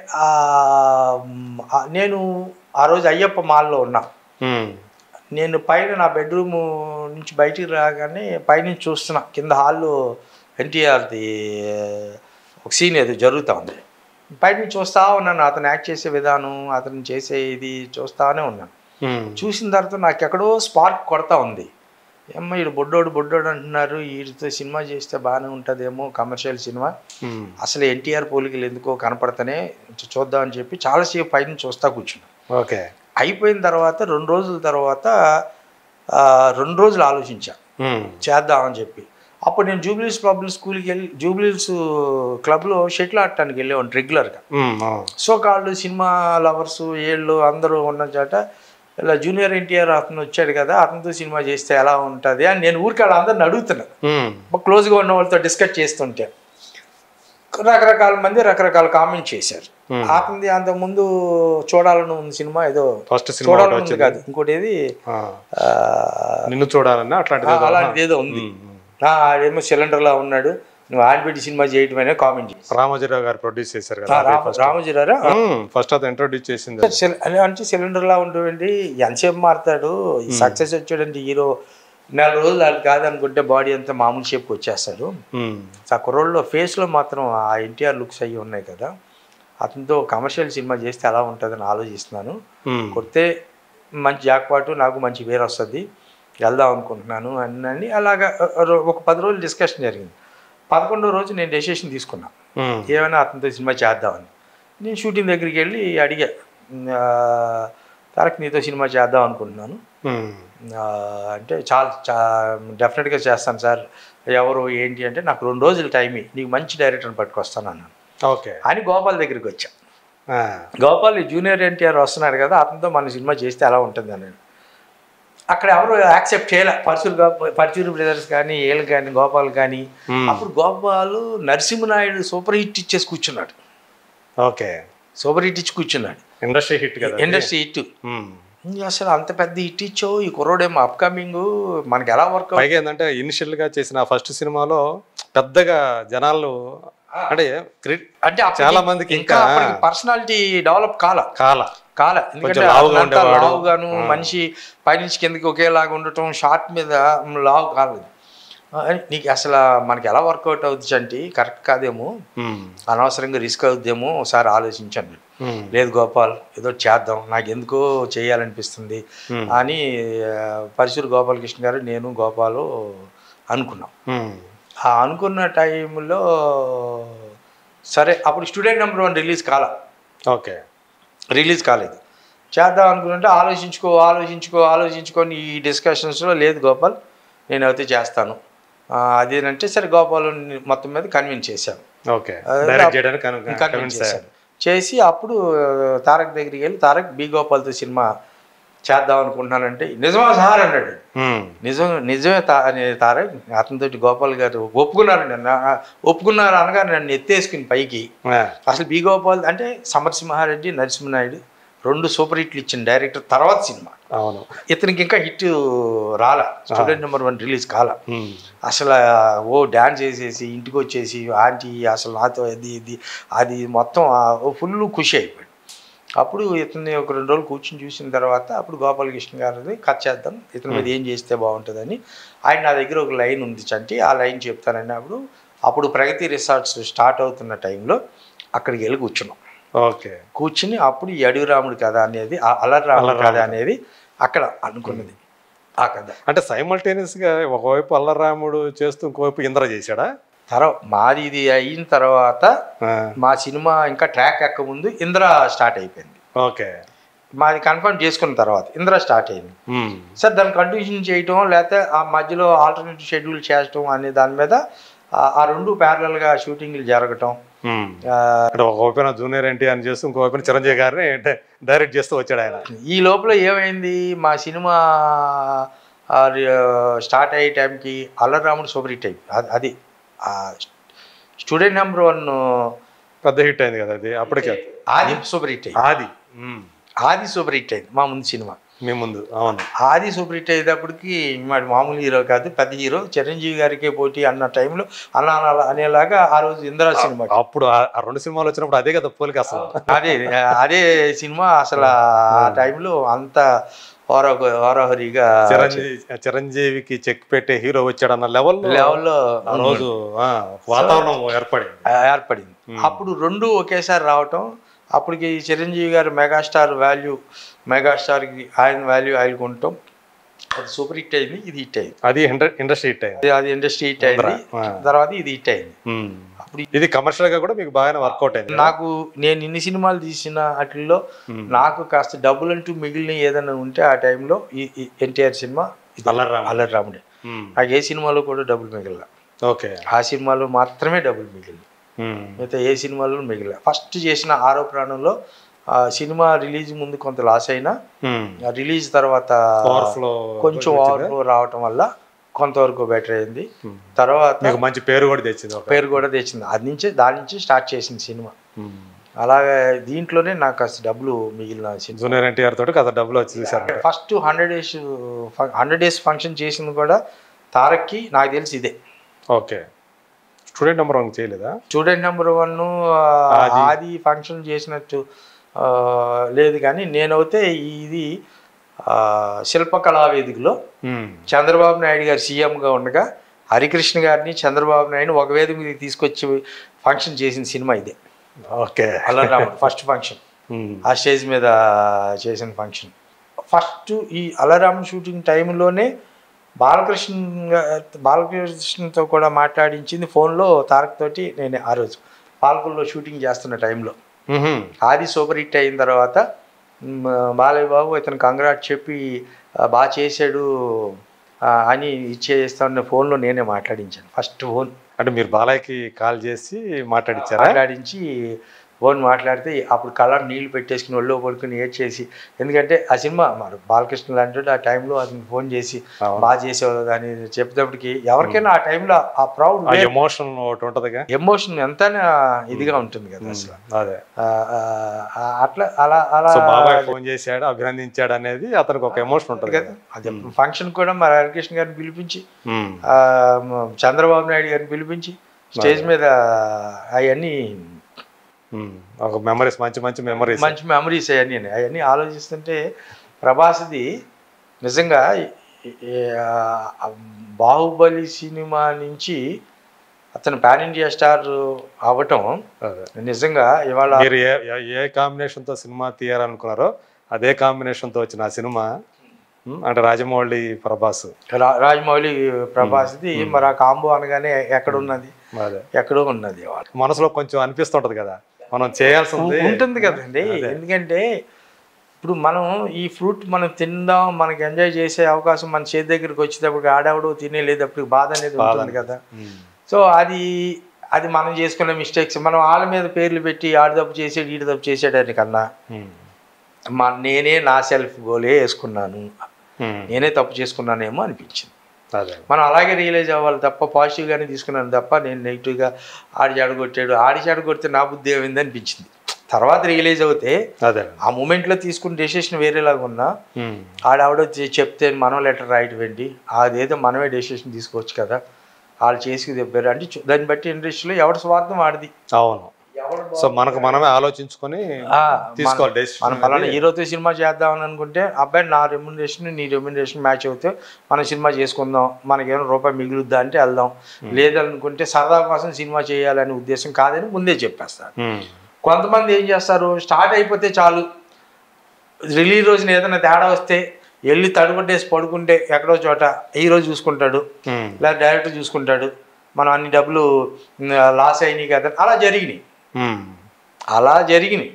Speaker 2: నేను ఆ రోజు అయ్యప్ప మాల్లో ఉన్నా. నేను పైన నా బెడ్రూమ్ నుంచి బయటికి రాగానే పైనుంచి చూస్తున్నా, కింద హాల్లో ఎన్టీఆర్ది ఒక సీన్ ఏదో జరుగుతూ ఉంది. పైనుంచి చూస్తూ ఉన్నాను, అతను యాక్ట్ చేసే విధానం, అతను చేసే ఇది చూస్తూనే ఉన్నాను. చూసిన తర్వాత నాకు ఎక్కడో స్పార్క్ కొడతా ఉంది. ఏమ్మా వీడు బొడ్డోడు అంటున్నారు, వీడితో సినిమా చేస్తే బాగానే ఉంటుందేమో, కమర్షియల్ సినిమా, అసలు ఎన్టీఆర్ పోలికలు ఎందుకో కనపడతానే చూద్దాం అని చెప్పి చాలాసేపు పైన చూస్తా కూర్చున్నాను.
Speaker 1: ఓకే.
Speaker 2: అయిపోయిన తర్వాత 2 రోజుల తర్వాత 2 రోజులు ఆలోచించా చేద్దామని చెప్పి. అప్పుడు నేను జూబ్లీహిల్స్ పబ్లిక్ స్కూల్కి వెళ్ళి జూబ్లీహిల్స్ క్లబ్లో షటిల్ ఆడటానికి వెళ్ళేవాడిని రెగ్యులర్గా. సో కాళ్ళు సినిమా లవర్స్ ఏళ్ళు అందరూ ఉన్న చాట ఇలా జూనియర్ ఎన్టీఆర్ అతను వచ్చాడు కదా, అతనితో సినిమా చేస్తే ఎలా ఉంటుంది అని నేను ఊరికి వాళ్ళందరిని అడుగుతున్నాను. క్లోజ్గా ఉన్న వాళ్ళతో డిస్కస్ చేస్తుంటే రకరకాల మంది రకరకాల కామెంట్ చేశారు. అతనిది అంతకుముందు చూడాలని ఉంది సినిమా, ఏదో చూడాలని కాదు ఇంకోటి ఏది
Speaker 1: నిన్ను చూడాలన్నా
Speaker 2: అలాంటిది ఏదో ఉంది. ఆడేమో సిలిండర్లా ఉన్నాడు, నువ్వు ఆడబిడ్డి సినిమా చేయటమైనా కామెంట్ చేసి
Speaker 1: రామోజీరావు గారు ప్రొడ్యూస్ చేశారు కదా.
Speaker 2: రామోజీరావు
Speaker 1: ఫస్ట్ అది ఇంట్రొడ్యూస్ చేసింది.
Speaker 2: అంటే సిలిండర్లా ఉంటుంది, ఎంతసేపు మారుతాడు, సక్సెస్ వచ్చాడంటే హీరో 4 రోజులు అది కాదనుకుంటే బాడీ అంతా మామూలు షేప్కి వచ్చేస్తాడు. ఆ కుర్రోళ్ళలో ఫేస్లో మాత్రం ఆ ఎన్టీఆర్ లుక్స్ అయ్యి ఉన్నాయి కదా, అతనితో కమర్షియల్ సినిమా చేస్తే ఎలా ఉంటుందని ఆలోచిస్తున్నాను. కొడితే మంచి జాక్పాటు, నాకు మంచి పేరు వస్తుంది, వెళ్దాం అనుకుంటున్నాను అని అలాగా ఒక 10 రోజులు డిస్కషన్ జరిగింది. 11వ రోజు నేను డెసిషన్ తీసుకున్నాను, ఏమైనా అతనితో సినిమా చేద్దామని. నేను షూటింగ్ దగ్గరికి వెళ్ళి అడిగా, తారక్ నీతో సినిమా చేద్దాం అనుకుంటున్నాను అంటే డెఫినెట్గా చేస్తాను సార్, ఎవరు ఏంటి అంటే నాకు 2 రోజులు టైం నీకు మంచి డైరెక్టర్ని పట్టుకొస్తాను అన్నాను.
Speaker 1: ఓకే
Speaker 2: అని గోపాల్ దగ్గరికి వచ్చా. గోపాల్ జూనియర్ ఎన్టీఆర్ వస్తున్నాడు కదా, అతనితో మన సినిమా చేస్తే ఎలా ఉంటుంది అని. అక్కడ ఎవరు యాక్సెప్ట్ చేయలే, పర్చూరు బ్రదర్స్ కానీ వీళ్ళు కానీ గోపాల్ కానీ. అప్పుడు గోపాల్ నరసింహనాయుడు సూపర్ హిట్ ఇచ్చేసి కూర్చున్నాడు.
Speaker 1: ఓకే,
Speaker 2: సూపర్ హిట్ ఇచ్చి కూర్చున్నాడు,
Speaker 1: ఇండస్ట్రీ హిట్ కదా,
Speaker 2: ఇండస్ట్రీ హిట్. అసలు అంత పెద్ద హిట్ ఇచ్చావు, ఈ కుర్రోడేమో అప్కమింగ్, మనకి ఎలా వర్క్.
Speaker 1: పైగా ఏంటంటే ఇనిషియల్ గా చేసిన ఫస్ట్ సినిమాలో పెద్దగా జనాలు అంటే చాలా మందికి ఇంకా
Speaker 2: పర్సనాలిటీ డెవలప్ కాల ఎందుకంటే లావుగాను మనిషి పైనుంచి కిందకి ఒకేలాగా ఉండటం, షార్ట్ మీద లావు కాలేదు. నీకు అసలు మనకి ఎలా వర్కౌట్ అవుతుంది అంటే కరెక్ట్ కాదేమో, అనవసరంగా రిస్క్ అవుద్దేమో ఒకసారి ఆలోచించండి. లేదు గోపాల్ ఏదో చేద్దాం, నాకు ఎందుకో చేయాలనిపిస్తుంది అని పరశురు గోపాలకృష్ణ గారు నేను గోపాలు అనుకున్నాం. అనుకున్న టైంలో సరే అప్పుడు స్టూడెంట్ నెంబర్ 1 రిలీజ్ కాలేదు. చేద్దాం అనుకుంటే ఆలోచించుకొని ఈ డిస్కషన్స్లో లేదు గోపాల్ నేనైతే చేస్తాను అదేనంటే సరే గోపాల్ మొత్తం మీద కన్విన్స్ చేశాను. కన్విన్స్ చేసి అప్పుడు తారక్ దగ్గరికి వెళ్ళి తారక్ బి గోపాల్తో సినిమా చేద్దాం అనుకుంటున్నానంటే నిజమా సార్ అన్నాడు. నిజమే తారక్, అతనితోటి గోపాల్ గారు ఒప్పుకున్నారు అనగా నన్ను ఎత్తేసుకుని పైకి. అసలు బి గోపాల్ అంటే సమరసింహారెడ్డి, నరసింహనాయుడు 2 సూపర్ హిట్లు ఇచ్చిన డైరెక్టర్ తర్వాత సినిమా.
Speaker 1: అవును,
Speaker 2: ఇతనికి ఇంకా హిట్ రాలా, స్టూడెంట్ నెంబర్ 1 రిలీజ్ కాల. అసలు డ్యాన్స్ చేసేసి ఇంటికి వచ్చేసి ఆంటీ అసలు నాతో అది మొత్తం ఫుల్ ఖుషి అయిపోయాడు. అప్పుడు ఇతన్ని ఒక 2 రోజులు కూర్చొని చూసిన తర్వాత అప్పుడు గోపాలకృష్ణ గారిది కట్ చేద్దాం, ఇతని మీద ఏం చేస్తే బాగుంటుందని. ఆయన నా దగ్గర ఒక లైన్ ఉంది చంటి, ఆ లైన్ చెప్తానని అప్పుడు ప్రగతి రిసార్ట్స్ స్టార్ట్ అవుతున్న టైంలో అక్కడికి వెళ్ళి కూర్చున్నాం. కూర్చుని అప్పుడు ఈ అడవి రాముడు కథ అనేది, అల్లరి రాముడు కథ అనేది అక్కడ అనుకున్నది. ఆ కథ
Speaker 1: అంటే సైమల్టేనియస్ గా ఒకవైపు అల్లరి రాముడు చేస్తూ ఇంకోవైపు ఇంద్ర చేశాడా?
Speaker 2: మాది ఇది అయిన తర్వాత మా సినిమా ఇంకా ట్రాక్ ఎక్క ముందు ఇంద్ర స్టార్ట్ అయిపోయింది.
Speaker 1: ఓకే,
Speaker 2: మాది కన్ఫర్మ్ చేసుకున్న తర్వాత ఇంద్ర స్టార్ట్ అయింది. సార్ దాన్ని కంటిన్యూషన్ చేయటం లేకపోతే ఆ మధ్యలో ఆల్టర్నేటివ్ షెడ్యూల్ చేయటం అనే దాని మీద ఆ 2 ప్యారలల్గా షూటింగ్లు జరగటం.
Speaker 1: ఒకవైపు జూనియర్ ఎన్టీఆర్ అని చేస్తూ ఇంకోవైపు చిరంజీవి గారిని డైరెక్ట్ చేస్తూ వచ్చాడు ఆయన.
Speaker 2: ఈ లోపల ఏమైంది, మా సినిమా స్టార్ట్ అయ్యే టైంకి అల్లరి రాముడు సూపర్ హిట్ అయింది. అది స్టూడెంట్ నెంబర్ 1
Speaker 1: పెద్ద హిట్ అయింది కదా, అది అప్పటికే.
Speaker 2: ఆది సూపర్ హిట్ అయింది. ఆది సూపర్ హిట్ అయింది మా ముందు సినిమా.
Speaker 1: మీ ముందు అవును,
Speaker 2: ఆది సూపర్ హిట్ అయ్యేటప్పటికి వాడు మామూలు హీరో కాదు, పెద్ద హీరో, చిరంజీవి గారికే పోటీ అన్న టైంలో అన్నా అనేలాగా ఆ రోజు ఇంద్ర సినిమా.
Speaker 1: అప్పుడు ఆ 2 సినిమాలు వచ్చినప్పుడు అదే కదా పోలిక అసలు.
Speaker 2: అదే సినిమా అసలు ఆ టైంలో అంత హోరాహోరీగా
Speaker 1: చిరంజీవికి చెక్ పెట్టే హీరో వచ్చాడన్న లెవెల్లో ఆ రోజు వాతావరణం ఏర్పడింది.
Speaker 2: అప్పుడు 2 ఒకేసారి రావటం, అప్పటికి చిరంజీవి గారు మెగాస్టార్కి ఆయన వాల్యూ ఆయనకు ఉండటం, అది సూపర్ హిట్ అయింది. ఇది హిట్ అయింది,
Speaker 1: అది ఇండస్ట్రీ హిట్ అయింది.
Speaker 2: అది ఇండస్ట్రీ హిట్ అయింది. తర్వాత ఇది హిట్ అయింది.
Speaker 1: అప్పుడు ఇది కమర్షియల్ గా కూడా మీకు బాగానే వర్కౌట్ అయింది.
Speaker 2: నేను ఇన్ని సినిమాలు తీసిన వాటిల్లో నాకు కాస్త డబ్బులు అంటూ మిగిలిన ఏదైనా ఉంటే ఆ టైంలో ఈ ఎన్టీఆర్ సినిమా అల్లరి రాముడే. నాకు ఏ సినిమాలో కూడా డబ్బులు మిగిలిన.
Speaker 1: ఓకే,
Speaker 2: ఆ సినిమాలో మాత్రమే డబ్బులు మిగిలింది, మిగతా ఏ సినిమాలో మిగిలిన. ఫస్ట్ చేసిన 6వ ప్రాణంలో సినిమా రిలీజ్ ముందు కొంత లాస్ అయినా రిలీజ్ తర్వాత కొంచెం ఓవర్ఫ్లో రావటం వల్ల కొంతవరకు బెటర్ అయింది. తర్వాత
Speaker 1: మంచి పేరు కూడా తెచ్చింది.
Speaker 2: దాని నుంచి స్టార్ట్ చేసింది సినిమా. అలాగే దీంట్లోనే నాకు కాస్త డబ్బులు మిగిలిన
Speaker 1: జూనియర్ ఎన్టీఆర్ తోటి కదా డబ్బులు వచ్చేసారు.
Speaker 2: ఫస్ట్ 100 డేస్ ఫంక్షన్ చేసింది కూడా తారక్కి నాకు తెలిసి ఇదే.
Speaker 1: ఓకే, స్టూడెంట్ నెంబర్ 1 చేయలేదా?
Speaker 2: స్టూడెంట్ నెంబర్ 1 ఆది ఫంక్షన్ చేసినట్టు లేదు, కానీ నేనైతే ఇది శిల్పకళా వేదికలో చంద్రబాబు నాయుడు గారు సీఎంగా ఉండగా హరికృష్ణ గారిని చంద్రబాబు నాయుడు ఒక వేదిక మీద తీసుకొచ్చి ఫంక్షన్ చేసిన సినిమా ఇదే.
Speaker 1: ఓకే,
Speaker 2: అల్లరి రాముడు ఫస్ట్ ఫంక్షన్, ఆ స్టేజ్ మీద చేసిన ఫంక్షన్. ఫస్ట్ ఈ అల్లరి రాముడు షూటింగ్ టైంలోనే బాలకృష్ణతో కూడా మాట్లాడించింది ఫోన్లో తారక్ తోటి. నేను ఆ రోజు పాలకుల్లో షూటింగ్ చేస్తున్న టైంలో ఆది సూపర్ హిట్ అయిన తర్వాత బాలయ్య బాబు ఇతను కంగ్రాట్ చెప్పి బాగా చేశాడు అని ఇచ్చేస్తా ఉన్న ఫోన్లో నేనే మాట్లాడించాను ఫస్ట్ ఫోన్.
Speaker 1: అంటే మీరు బాలయ్యకి కాల్ చేసి మాట్లాడించి
Speaker 2: ఫోన్ మాట్లాడితే అప్పుడు కలర్ నీళ్ళు పెట్టేసుకుని ఒళ్ళో పడుకుని ఏడ్చేసి, ఎందుకంటే ఆ సినిమా మరి బాలకృష్ణ లాంటి ఆ టైంలో అతను ఫోన్ చేసి బాగా చేసేవాళ్ళు అని చెప్పేటప్పటికి ఎవరికైనా ఆ టైంలో ఆ ప్రౌడ్
Speaker 1: ఎమోషన్ ఒకటి ఉంటుంది,
Speaker 2: ఎమోషన్ ఎంత ఇదిగా ఉంటుంది కదా అసలు.
Speaker 1: అదే
Speaker 2: అట్లా అలా అలా
Speaker 1: బాబాయ్ ఫోన్ చేశాడు అభినందించాడు అనేది అతనికి ఒక ఎమోషన్ ఉంటుంది కదా.
Speaker 2: అదే ఫంక్షన్ కూడా మరి హరికృష్ణ గారిని పిలిపించి చంద్రబాబు నాయుడు గారిని పిలిపించి స్టేజ్ మీద అవన్నీ
Speaker 1: ఒక మెమరీస్ మంచి
Speaker 2: మెమరీస్ అవన్నీ ఆలోచిస్తుంటే ప్రభాస్ది నిజంగా బాహుబలి సినిమా నుంచి అతను పాన్ ఇండియా స్టార్ అవ్వటం నిజంగా ఇవాళ
Speaker 1: మీరు ఏ కాంబినేషన్తో సినిమా తీయాలనుకున్నారో అదే కాంబినేషన్తో వచ్చిన ఆ సినిమా అంటే రాజమౌళి
Speaker 2: ప్రభాస్ది మరి ఆ కాంబో అనగానే ఎక్కడో ఉన్నది
Speaker 1: మనసులో కొంచెం అనిపిస్తుంటది కదా మనం చేయాల్సి
Speaker 2: ఉంటుంది కదండి. ఎందుకంటే ఇప్పుడు మనం ఈ ఫ్రూట్ మనం తిందాం, మనకి ఎంజాయ్ చేసే అవకాశం మన చేతి దగ్గరికి వచ్చేటప్పుడు ఆడవడు తినేలేటప్పుడు బాధ అనేది ఉంటుంది కదా. సో అది మనం చేసుకునే మిస్టేక్స్. మనం వాళ్ళ మీద పేర్లు పెట్టి ఆడు తప్పు చేసాడు ఈడు తప్పు చేసాడని కన్నా నేనే నా సెల్ఫ్ గోలే వేసుకున్నాను, నేనే తప్పు చేసుకున్నానేమో అనిపించింది. మనం అలాగే రియలైజ్ అవ్వాలి తప్ప పాజిటివ్గానే తీసుకున్నాను తప్ప నేను నెగిటివ్గా ఆడి చెడగొడితే నా బుద్ధి ఏమైంది అనిపించింది. తర్వాత రియలైజ్ అవుతే ఆ మూమెంట్లో తీసుకున్న డెసిషన్ వేరేలాగా ఉన్నా ఆవిడ చెప్తే మనం లెటర్ రాయటం ఏంటి, అదేదో మనమే డెసిషన్ తీసుకోవచ్చు కదా, వాళ్ళు చేసి దెబ్బారు అంటే దాన్ని బట్టి ఇండస్ట్రీలో ఎవరి స్వార్థం ఆడిది.
Speaker 1: అవును. సో మనమే ఆలోచించుకొని తీసుకోవాలి.
Speaker 2: మనం ఫలానా హీరోతో సినిమా చేద్దామని అనుకుంటే అబ్బాయి నా రెమ్యునరేషన్ నీ రెమ్యునరేషన్ మ్యాచ్ అవుతే మనం సినిమా చేసుకుందాం, మనకేమైనా రూపాయి మిగులుద్దా అంటే వెళ్దాం, లేదనుకుంటే సరదా కోసం సినిమా చేయాలనే ఉద్దేశం కాదని ముందే చెప్పేస్తారు. కొంతమంది ఏం చేస్తారు, స్టార్ట్ అయిపోతే చాలు, రిలీజ్ రోజున ఏదైనా తేడా వస్తే వెళ్ళి తడుకొట్టేసి పడుకుంటే ఎక్కడో చోట హీరో చూసుకుంటాడు లేదా డైరెక్టర్ చూసుకుంటాడు, మనం అన్ని డబ్బులు లాస్ అయినాయి కదా. అలా జరిగినాయి.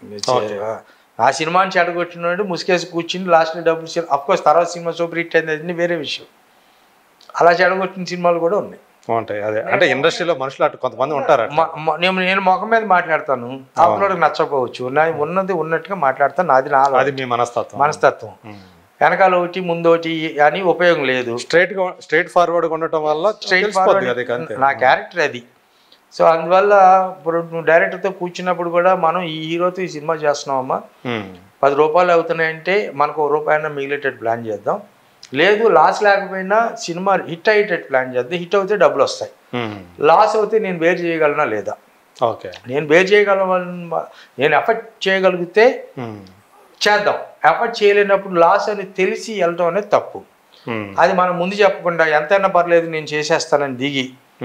Speaker 2: ఆ సినిమాని చెడగొట్టినాడు ముసుకేసి కూర్చుని లాస్ట్లో డబ్బులు అఫ్కోర్స్ తర్వాత సినిమా సూపర్ హిట్ అయింది, అది వేరే విషయం. అలా చెడగొట్టిన సినిమాలు కూడా ఉన్నాయి.
Speaker 1: అదే అంటే ఇండస్ట్రీలో మనుషులు అటు కొంతమంది ఉంటారు.
Speaker 2: నేను ముఖం మీద మాట్లాడతాను, అవతల నచ్చకపోవచ్చు, ఉన్నది ఉన్నట్టుగా మాట్లాడతాను, నాది
Speaker 1: మీ మనస్తత్వం.
Speaker 2: వెనకాల ఒకటి ముందు ఒకటి అని ఉపయోగం లేదు.
Speaker 1: స్ట్రైట్ ఫార్వర్డ్ ఉండటం వల్ల
Speaker 2: నా క్యారెక్టర్ అది. సో అందువల్ల ఇప్పుడు నువ్వు డైరెక్టర్తో కూర్చున్నప్పుడు కూడా మనం ఈ హీరోతో ఈ సినిమా చేస్తున్నామమ్మా, 10 రూపాయలు అవుతున్నాయంటే మనకు ₹1 మిగిలేటట్టు ప్లాన్ చేద్దాం, లేదు లాస్ లేకపోయినా సినిమా హిట్ అయ్యేటట్టు ప్లాన్ చేద్దాం, హిట్ అవుతే డబ్బులు వస్తాయి, లాస్ అవుతే నేను బేర్ చేయగలనా లేదా, నేను బేర్ నేను ఎఫర్ట్ చేయగలిగితే చేద్దాం, ఎఫర్ట్ చేయలేనప్పుడు లాస్ అని తెలిసి వెళ్ళటం అనేది తప్పు. అది మనం ముందు చెప్పకుండా ఎంతైనా పర్లేదు నేను చేసేస్తానని దిగి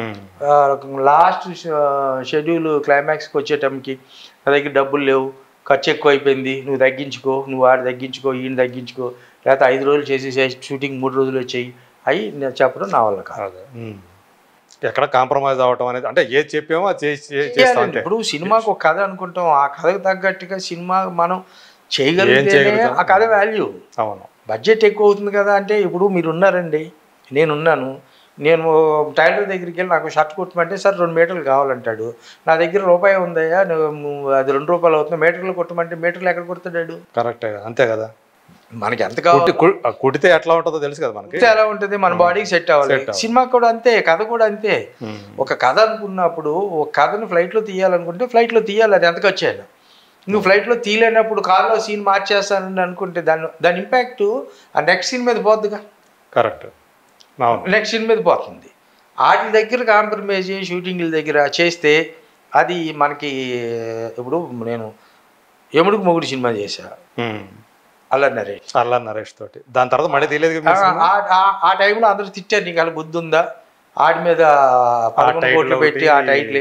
Speaker 2: లాస్ట్ షెడ్యూల్ క్లైమాక్స్కి వచ్చేటప్పటికి నా దగ్గర డబ్బులు లేవు, ఖర్చు ఎక్కువ అయిపోయింది, నువ్వు తగ్గించుకో, నువ్వు వాడు తగ్గించుకో, ఈయన తగ్గించుకో, లేకపోతే 5 రోజులు చేసేసే షూటింగ్ 3 రోజులు వచ్చాయి అవి నేను చెప్పడం నా వల్ల కాదు.
Speaker 1: ఎక్కడ కాంప్రమైజ్ అవ్వటం అనేది అంటే ఏది చెప్పామో అది
Speaker 2: ఇప్పుడు సినిమాకు ఒక కథ అనుకుంటాం, ఆ కథకు తగ్గట్టుగా సినిమా మనం చేయగలిగితే ఆ కథ వాల్యూ.
Speaker 1: అవును.
Speaker 2: బడ్జెట్ ఎక్కువ అవుతుంది కదా అంటే ఇప్పుడు మీరు ఉన్నారండి, నేనున్నాను, నేను టైలర్ దగ్గరికి వెళ్ళి నాకు షర్ట్ కుట్టమంటే సార్ 2 మీటర్లు కావాలంటాడు, నా దగ్గర ₹1 ఉందయ్యా, అది ₹2 అవుతుంది, మీటర్లు కుట్టమంటే మీటర్లు ఎక్కడ కుడతాడు?
Speaker 1: కరెక్ట్, అంతే కదా.
Speaker 2: మనకి ఎంత కావాలి,
Speaker 1: కుడితే ఎట్లా ఉంటుందో తెలుసు కదా, మనకి
Speaker 2: ఎలా ఉంటుంది, మన బాడీకి సెట్ అవ్వాలి. సినిమా కూడా అంతే, కథ కూడా అంతే. ఒక కథ అనుకున్నప్పుడు ఒక కథను ఫ్లైట్లో తీయాలనుకుంటే ఫ్లైట్లో తీయాలి, అది ఎంత ఖర్చు అయినా. నువ్వు ఫ్లైట్లో తీయలేనప్పుడు కార్లో సీన్ మార్చేస్తానని అనుకుంటే దాని ఇంపాక్ట్ ఆ నెక్స్ట్ సీన్ మీద పోద్దుగా.
Speaker 1: కరెక్ట్,
Speaker 2: నెక్స్ట్ సీన్ మీద పోతుంది. వాటి దగ్గర కాంప్రమైజ్ షూటింగ్ల దగ్గర చేస్తే అది మనకి. ఇప్పుడు నేను యముడికి మొగుడు సినిమా చేశా,
Speaker 1: అల్లరి నరేష్ తోటి, దాని తర్వాత మళ్ళీ తెలియదు.
Speaker 2: ఆ టైంలో అందరూ తిట్టారు, నీకు అలా బుద్ధి ఉందా, ఆడి మీద 11 కోట్లు పెట్టి ఆ టైటిల్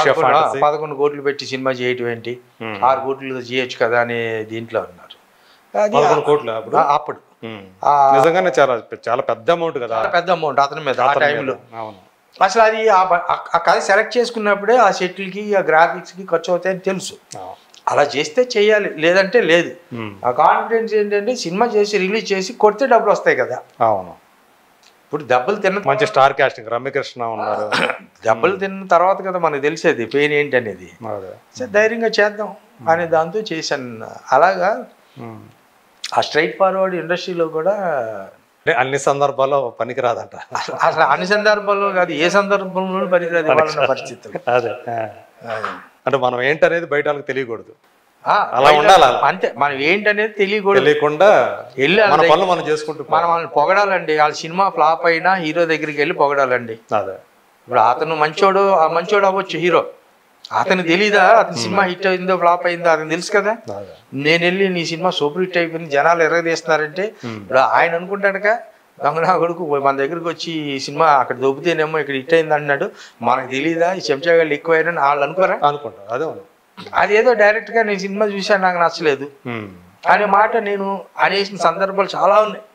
Speaker 2: 11 కోట్లు పెట్టి సినిమా చేయటం ఏంటి, 6 కోట్లు చేయొచ్చు కదా అని దీంట్లో అన్నారు. అది
Speaker 1: 11 కోట్లు అప్పుడు.
Speaker 2: అప్పుడు
Speaker 1: నిజంగానే చాలా చాలా పెద్ద అమౌంట్ కదా,
Speaker 2: చాలా పెద్ద అమౌంట్ అతని మీద ఆ టైంలో.
Speaker 1: అవును.
Speaker 2: అసలు అది ఆ కథ సెలెక్ట్ చేసుకున్నప్పుడే ఆ సెటిల్కి ఆ గ్రాఫిక్స్కి ఖర్చు అవుతాయని తెలుసు. అలా చేస్తే చేయాలి, లేదంటే లేదు. ఆ కాన్ఫిడెన్స్ ఏంటంటే సినిమా చేసి రిలీజ్ చేసి కొడితే డబ్బులు వస్తాయి కదా.
Speaker 1: అవును.
Speaker 2: ఇప్పుడు దెబ్బలు తిన్న
Speaker 1: మంచి స్టార్ కాస్టింగ్, రమ్యకృష్ణ ఉన్నారు.
Speaker 2: దెబ్బలు తిన్న తర్వాత కదా మనకు తెలిసేది పెయిన్ ఏంటి అనేది. సరే ధైర్యంగా చేద్దాం అనే దాంతో చేశాను. అలాగా ఆ స్ట్రైట్ ఫార్వర్డ్ ఇండస్ట్రీలో కూడా
Speaker 1: అన్ని సందర్భాల్లో పనికిరాదంట.
Speaker 2: అసలు అన్ని సందర్భాల్లో కాదు, ఏ సందర్భంలోనూ పనికిరాదు ఇవాళ పరిస్థితులు.
Speaker 1: అదే అంటే మనం ఏంటనేది బయట వాళ్ళకి తెలియకూడదు,
Speaker 2: ఆ,
Speaker 1: అలా ఉండాలి.
Speaker 2: అంతే, మనం ఏంటనేది
Speaker 1: తెలియకుండా
Speaker 2: వెళ్ళి
Speaker 1: మన పనులు మనం చేసుకుంటూ
Speaker 2: మనం వాళ్ళని పొగడాలండి. వాళ్ళ సినిమా ఫ్లాప్ అయినా హీరో దగ్గరికి వెళ్ళి పొగడాలండి.
Speaker 1: అదే
Speaker 2: ఇప్పుడు అతను మంచోడు, ఆ మంచోడు అవ్వచ్చు హీరో, అతను తెలీదా అతని సినిమా హిట్ అయిందో ఫ్లాప్ అయిందో అతను తెలుసు కదా. నేను వెళ్ళి నీ సినిమా సూపర్ హిట్ అయిపోయింది జనాలు ఎరగదీస్తున్నారంటే ఇప్పుడు ఆయన అనుకుంటాడుక దొంగనా కొడుకు మన దగ్గరికి వచ్చి ఈ సినిమా అక్కడ దొబ్బితేనేమో ఇక్కడ హిట్ అయింది అన్నాడు, మనకు తెలీదా ఈ చెంచాగాళ్ళు ఎక్కువైనా వాళ్ళు అనుకోరా.
Speaker 1: అనుకుంటారు. అదే
Speaker 2: అదేదో డైరెక్ట్గా నేను సినిమా చూశాను నాకు నచ్చలేదు అనే మాట నేను అనేసిన సందర్భాలు చాలా ఉన్నాయి,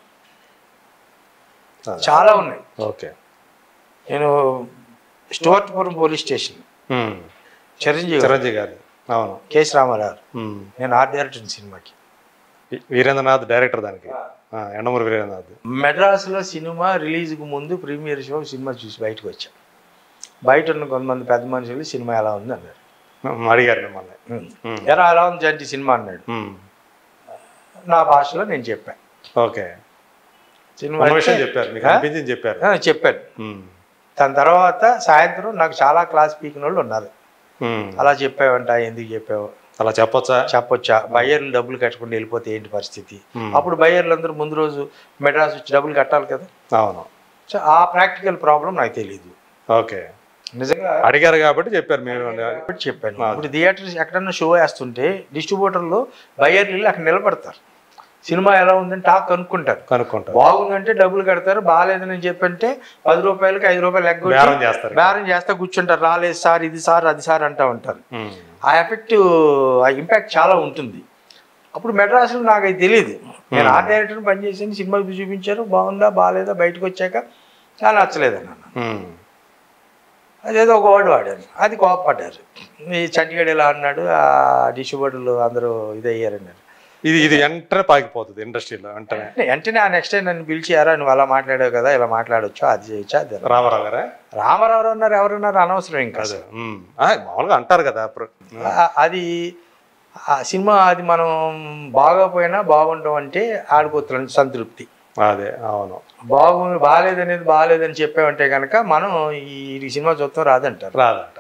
Speaker 2: చాలా ఉన్నాయి.
Speaker 1: ఓకే.
Speaker 2: నేను స్టువర్ట్పురం పోలీస్ స్టేషన్ చిరంజీవి
Speaker 1: గారు, అవును,
Speaker 2: కేఎస్ రామారావు, నేను ఆర్ట్ డైరెక్టర్ సినిమాకి,
Speaker 1: వీరేంద్రనాథ్ డైరెక్టర్ దానికి, ఎండమూరి వీరేంద్రనాథ్.
Speaker 2: మెడ్రాస్లో సినిమా రిలీజ్కి ముందు ప్రీమియర్ షో సినిమా చూసి బయటకు వచ్చాం. బయట ఉన్న కొంతమంది పెద్ద మనుషులు సినిమా ఎలా ఉంది అన్నారు,
Speaker 1: అడిగారు మిమ్మల్ని,
Speaker 2: ఎలా ఉంది జంటి సినిమా అన్నాడు. నా భాషలో నేను చెప్పాను.
Speaker 1: ఓకే.
Speaker 2: సినిమా
Speaker 1: చెప్పారు.
Speaker 2: చెప్పాను. దాని తర్వాత సాయంత్రం నాకు చాలా క్లాస్ పీకిన వాళ్ళు ఉన్నారు, అలా చెప్పావంట, ఎందుకు చెప్పావు,
Speaker 1: అలా చెప్పొచ్చా,
Speaker 2: బయ్యర్లు డబ్బులు కట్టకుండా వెళ్ళిపోతే ఏంటి పరిస్థితి. అప్పుడు బయ్యర్లు అందరూ ముందు రోజు మెడ్రాస్ వచ్చి డబ్బులు కట్టాలి కదా.
Speaker 1: అవును.
Speaker 2: సో ఆ ప్రాక్టికల్ ప్రాబ్లం నాకు తెలియదు.
Speaker 1: ఓకే.
Speaker 2: నిజంగా
Speaker 1: అడిగారు కాబట్టి చెప్పారు మీరు.
Speaker 2: చెప్పాను. ఇప్పుడు థియేటర్స్ ఎక్కడన్నా షో వేస్తుంటే డిస్ట్రిబ్యూటర్లు బయ్యర్లు అక్కడ నిలబడతారు, సినిమా ఎలా ఉందని టాక్ కనుక్కుంటారు. బాగుందంటే డబ్బులు కడతారు, బాగాలేదని చెప్పంటే 10 రూపాయలకి 5 రూపాయలు ఎగ్గొట్టి బేరం చేస్తా కూర్చుంటారు. రాలేదు సార్, ఇది సార్, అది సార్ అంటా ఉంటారు. ఆ ఎఫెక్ట్, ఆ ఇంపాక్ట్ చాలా ఉంటుంది. అప్పుడు మెడ్రాస్లో నాకు అది తెలియదు. నేను ఆర్ట్ డైరెక్టర్ని పనిచేసాను, సినిమా చూపించారు, బాగుందా బాగాలేదా, బయటకు వచ్చాక చాలా నచ్చలేదని అన్నాను. అదేదో ఒక వర్డ్ వాడాను, అది కోపపడ్డారు. ఈ చండీగఢ్ ఇలా అన్నాడు, ఆ డిస్ట్రిబ్యూటర్లు అందరూ ఇదయ్యారన్నారు.
Speaker 1: ఇది వెంటనే పాకిపోతుంది ఇండస్ట్రీలో.
Speaker 2: వెంటనే ఆ నెక్స్ట్ టైం నన్ను పిలిచారా, నువ్వు అలా మాట్లాడావు కదా, ఇలా మాట్లాడొచ్చు, అది చేయొచ్చా. అది
Speaker 1: రామారావు గారా,
Speaker 2: రామారావు అన్నారు, ఎవరన్నారు అనవసరం. ఇంకా
Speaker 1: మామూలుగా అంటారు కదా.
Speaker 2: అది ఆ సినిమా అది మనం బాగోపోయినా బాగుంటాం అంటే ఆడిపోతున్నాం సంతృప్తి.
Speaker 1: అదే, అవును.
Speaker 2: బాగాలేదనేది బాగాలేదని చెప్పామంటే కనుక మనం ఈ సినిమా చూస్తాం రాదంటారు.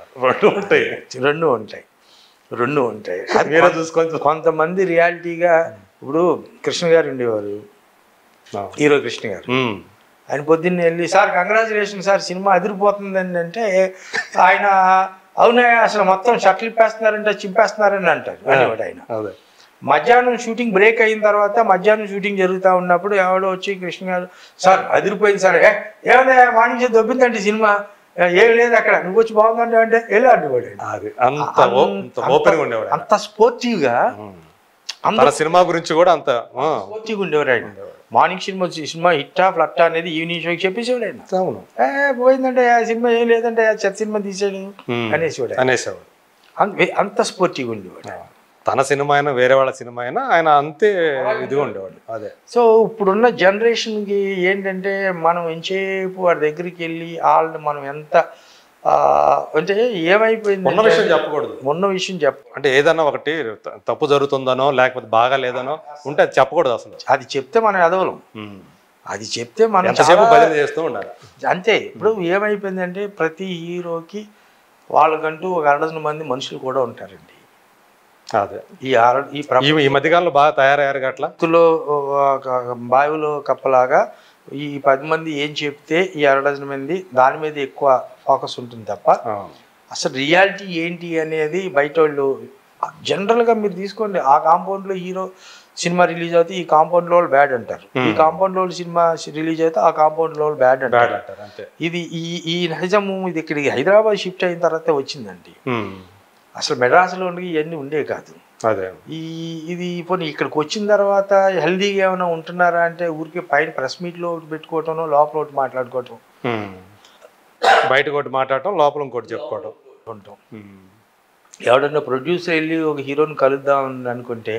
Speaker 2: రెండు ఉంటాయి.
Speaker 1: మీరే చూసుకొని.
Speaker 2: కొంతమంది రియాలిటీగా, ఇప్పుడు కృష్ణ గారు ఉండేవారు, హీరో కృష్ణ గారు, ఆయన పొద్దున్నే వెళ్ళి సార్ కంగ్రాచులేషన్ సార్ సినిమా అదిరిపోతుందండి అంటే ఆయన అవునా అసలు మొత్తం షట్లు ఇప్పేస్తున్నారంటే చింపేస్తున్నారని అంటారు అనేవాడు ఆయన. మధ్యాహ్నం షూటింగ్ బ్రేక్ అయిన తర్వాత మధ్యాహ్నం షూటింగ్ జరుగుతూ ఉన్నప్పుడు ఎవడో వచ్చి కృష్ణ గారు సార్ అదిరిపోయింది సార్, ఏమన్నా మార్నింగ్ చేసి దొబ్బిందంటే సినిమా, ఏం లేదు అక్కడ, నువ్వు వచ్చి బాగుందంటే అంటే వెళ్ళి అడ్డుపడే. అంత స్పోర్టివ్గా
Speaker 1: సినిమా గురించి కూడా అంత
Speaker 2: స్పోర్టివ్గా ఉండేవారు ఆయన. మార్నింగ్ సినిమా హిట్టా ఫ్లట్టా అనేది ఈవినింగ్ షోకి చెప్పేసేవాడు ఆయన. పోయిందంటే ఆ సినిమా ఏం లేదంటే చెత్త సినిమా తీసాడు అనేసేవాడు. అంత స్పోర్టివ్గా ఉండేవాడు.
Speaker 1: తన సినిమా అయినా వేరే వాళ్ళ సినిమా అయినా ఆయన అంతే ఇదిగా ఉండేవాడు. అదే.
Speaker 2: సో ఇప్పుడున్న జనరేషన్కి ఏంటంటే మనం ఎంతసేపు వాడి దగ్గరికి వెళ్ళి వాళ్ళని మనం ఎంత అంటే ఏమైపోయింది
Speaker 1: మొన్న విషయం చెప్పకూడదు. అంటే ఏదన్నా ఒకటి తప్పు జరుగుతుందనో లేకపోతే బాగా లేదనో ఉంటే అది చెప్పకూడదు అసలు.
Speaker 2: అది చెప్తే మనం ఎదవలం, అది చెప్తే మనం
Speaker 1: భజన చేస్తూ ఉండాలి
Speaker 2: అంతే. ఇప్పుడు ఏమైపోయిందంటే ప్రతి హీరోకి వాళ్ళకంటూ ఒక 100 మంది మనుషులు కూడా ఉంటారండి.
Speaker 1: అదే
Speaker 2: ఈ
Speaker 1: మధ్యకాలంలో బాగా తయారయ్యారు. అట్లా
Speaker 2: బావిలో కప్పలాగా ఈ 10 మంది ఏం చెప్తే ఈ 100 మంది దాని మీద ఎక్కువ ఫోకస్ ఉంటుంది తప్ప అసలు రియాలిటీ ఏంటి అనేది బయట వాళ్ళు జనరల్గా మీరు తీసుకోండి. ఆ కాంపౌండ్లో హీరో సినిమా రిలీజ్ అవుతే ఈ కాంపౌండ్లో వాళ్ళు బ్యాడ్ అంటారు, ఈ కాంపౌండ్లో సినిమా రిలీజ్ అయితే ఆ కాంపౌండ్లో వాళ్ళు బ్యాడ్ అంటారు. ఇది ఈ నిజము ఇక్కడికి హైదరాబాద్ షిఫ్ట్ అయిన తర్వాత వచ్చిందండి. అసలు మెడ్రాస్లో ఇవన్నీ ఉండే కాదు.
Speaker 1: అదే
Speaker 2: ఇది పోనీ ఇక్కడికి వచ్చిన తర్వాత హెల్దీగా ఏమైనా ఉంటున్నారా అంటే ఊరికే పైన ప్రెస్ మీట్లో ఒకటి పెట్టుకోవటం, లోపల ఒకటి మాట్లాడుకోవటం
Speaker 1: బయట ఒకటి మాట్లాడటం, లోపల ఇంకోటి చెప్పుకోవటం
Speaker 2: ఉంటాం. ఎవడన్నా ప్రొడ్యూసర్ వెళ్ళి ఒక హీరోని కలుద్దాం అనుకుంటే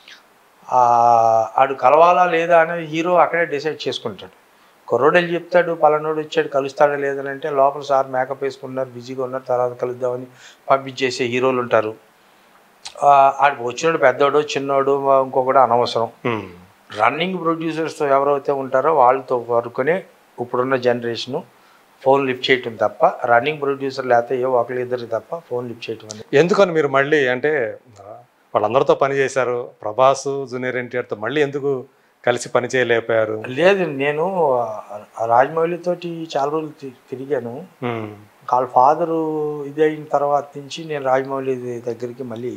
Speaker 2: ఆడు కలవాలా లేదా అనేది హీరో అక్కడే డిసైడ్ చేసుకుంటాడు. కుర్రోడు వెళ్ళి చెప్తాడు పలానోడు వచ్చాడు కలుస్తాడా లేదని అంటే లోపల సార్ మేకప్ వేసుకున్నారు, బిజీగా ఉన్నారు, తర్వాత కలుద్దామని పంపించేసే హీరోలు ఉంటారు. ఆడు వచ్చినోడు పెద్దోడు చిన్నోడు ఇంకొకటి అనవసరం. రన్నింగ్ ప్రొడ్యూసర్స్ ఎవరైతే ఉంటారో వాళ్ళతో వరకునే ఇప్పుడున్న జనరేషను ఫోన్ లిఫ్ట్ చేయటం తప్ప, రన్నింగ్ ప్రొడ్యూసర్ లేకపోతే ఒకళ్ళిద్దరు తప్ప ఫోన్ లిఫ్ట్ చేయటం అనేది.
Speaker 1: ఎందుకని మీరు మళ్ళీ అంటే వాళ్ళందరితో పని చేశారు, ప్రభాస్ జూనియర్ ఎన్టీఆర్తో మళ్ళీ ఎందుకు కలిసి పని చేయలేకపోయారు?
Speaker 2: లేదు, నేను రాజమౌళితోటి చాలా రోజులు తిరిగాను. వాళ్ళ ఫాదరు ఇది అయిన తర్వాత నుంచి నేను రాజమౌళి దగ్గరికి మళ్ళీ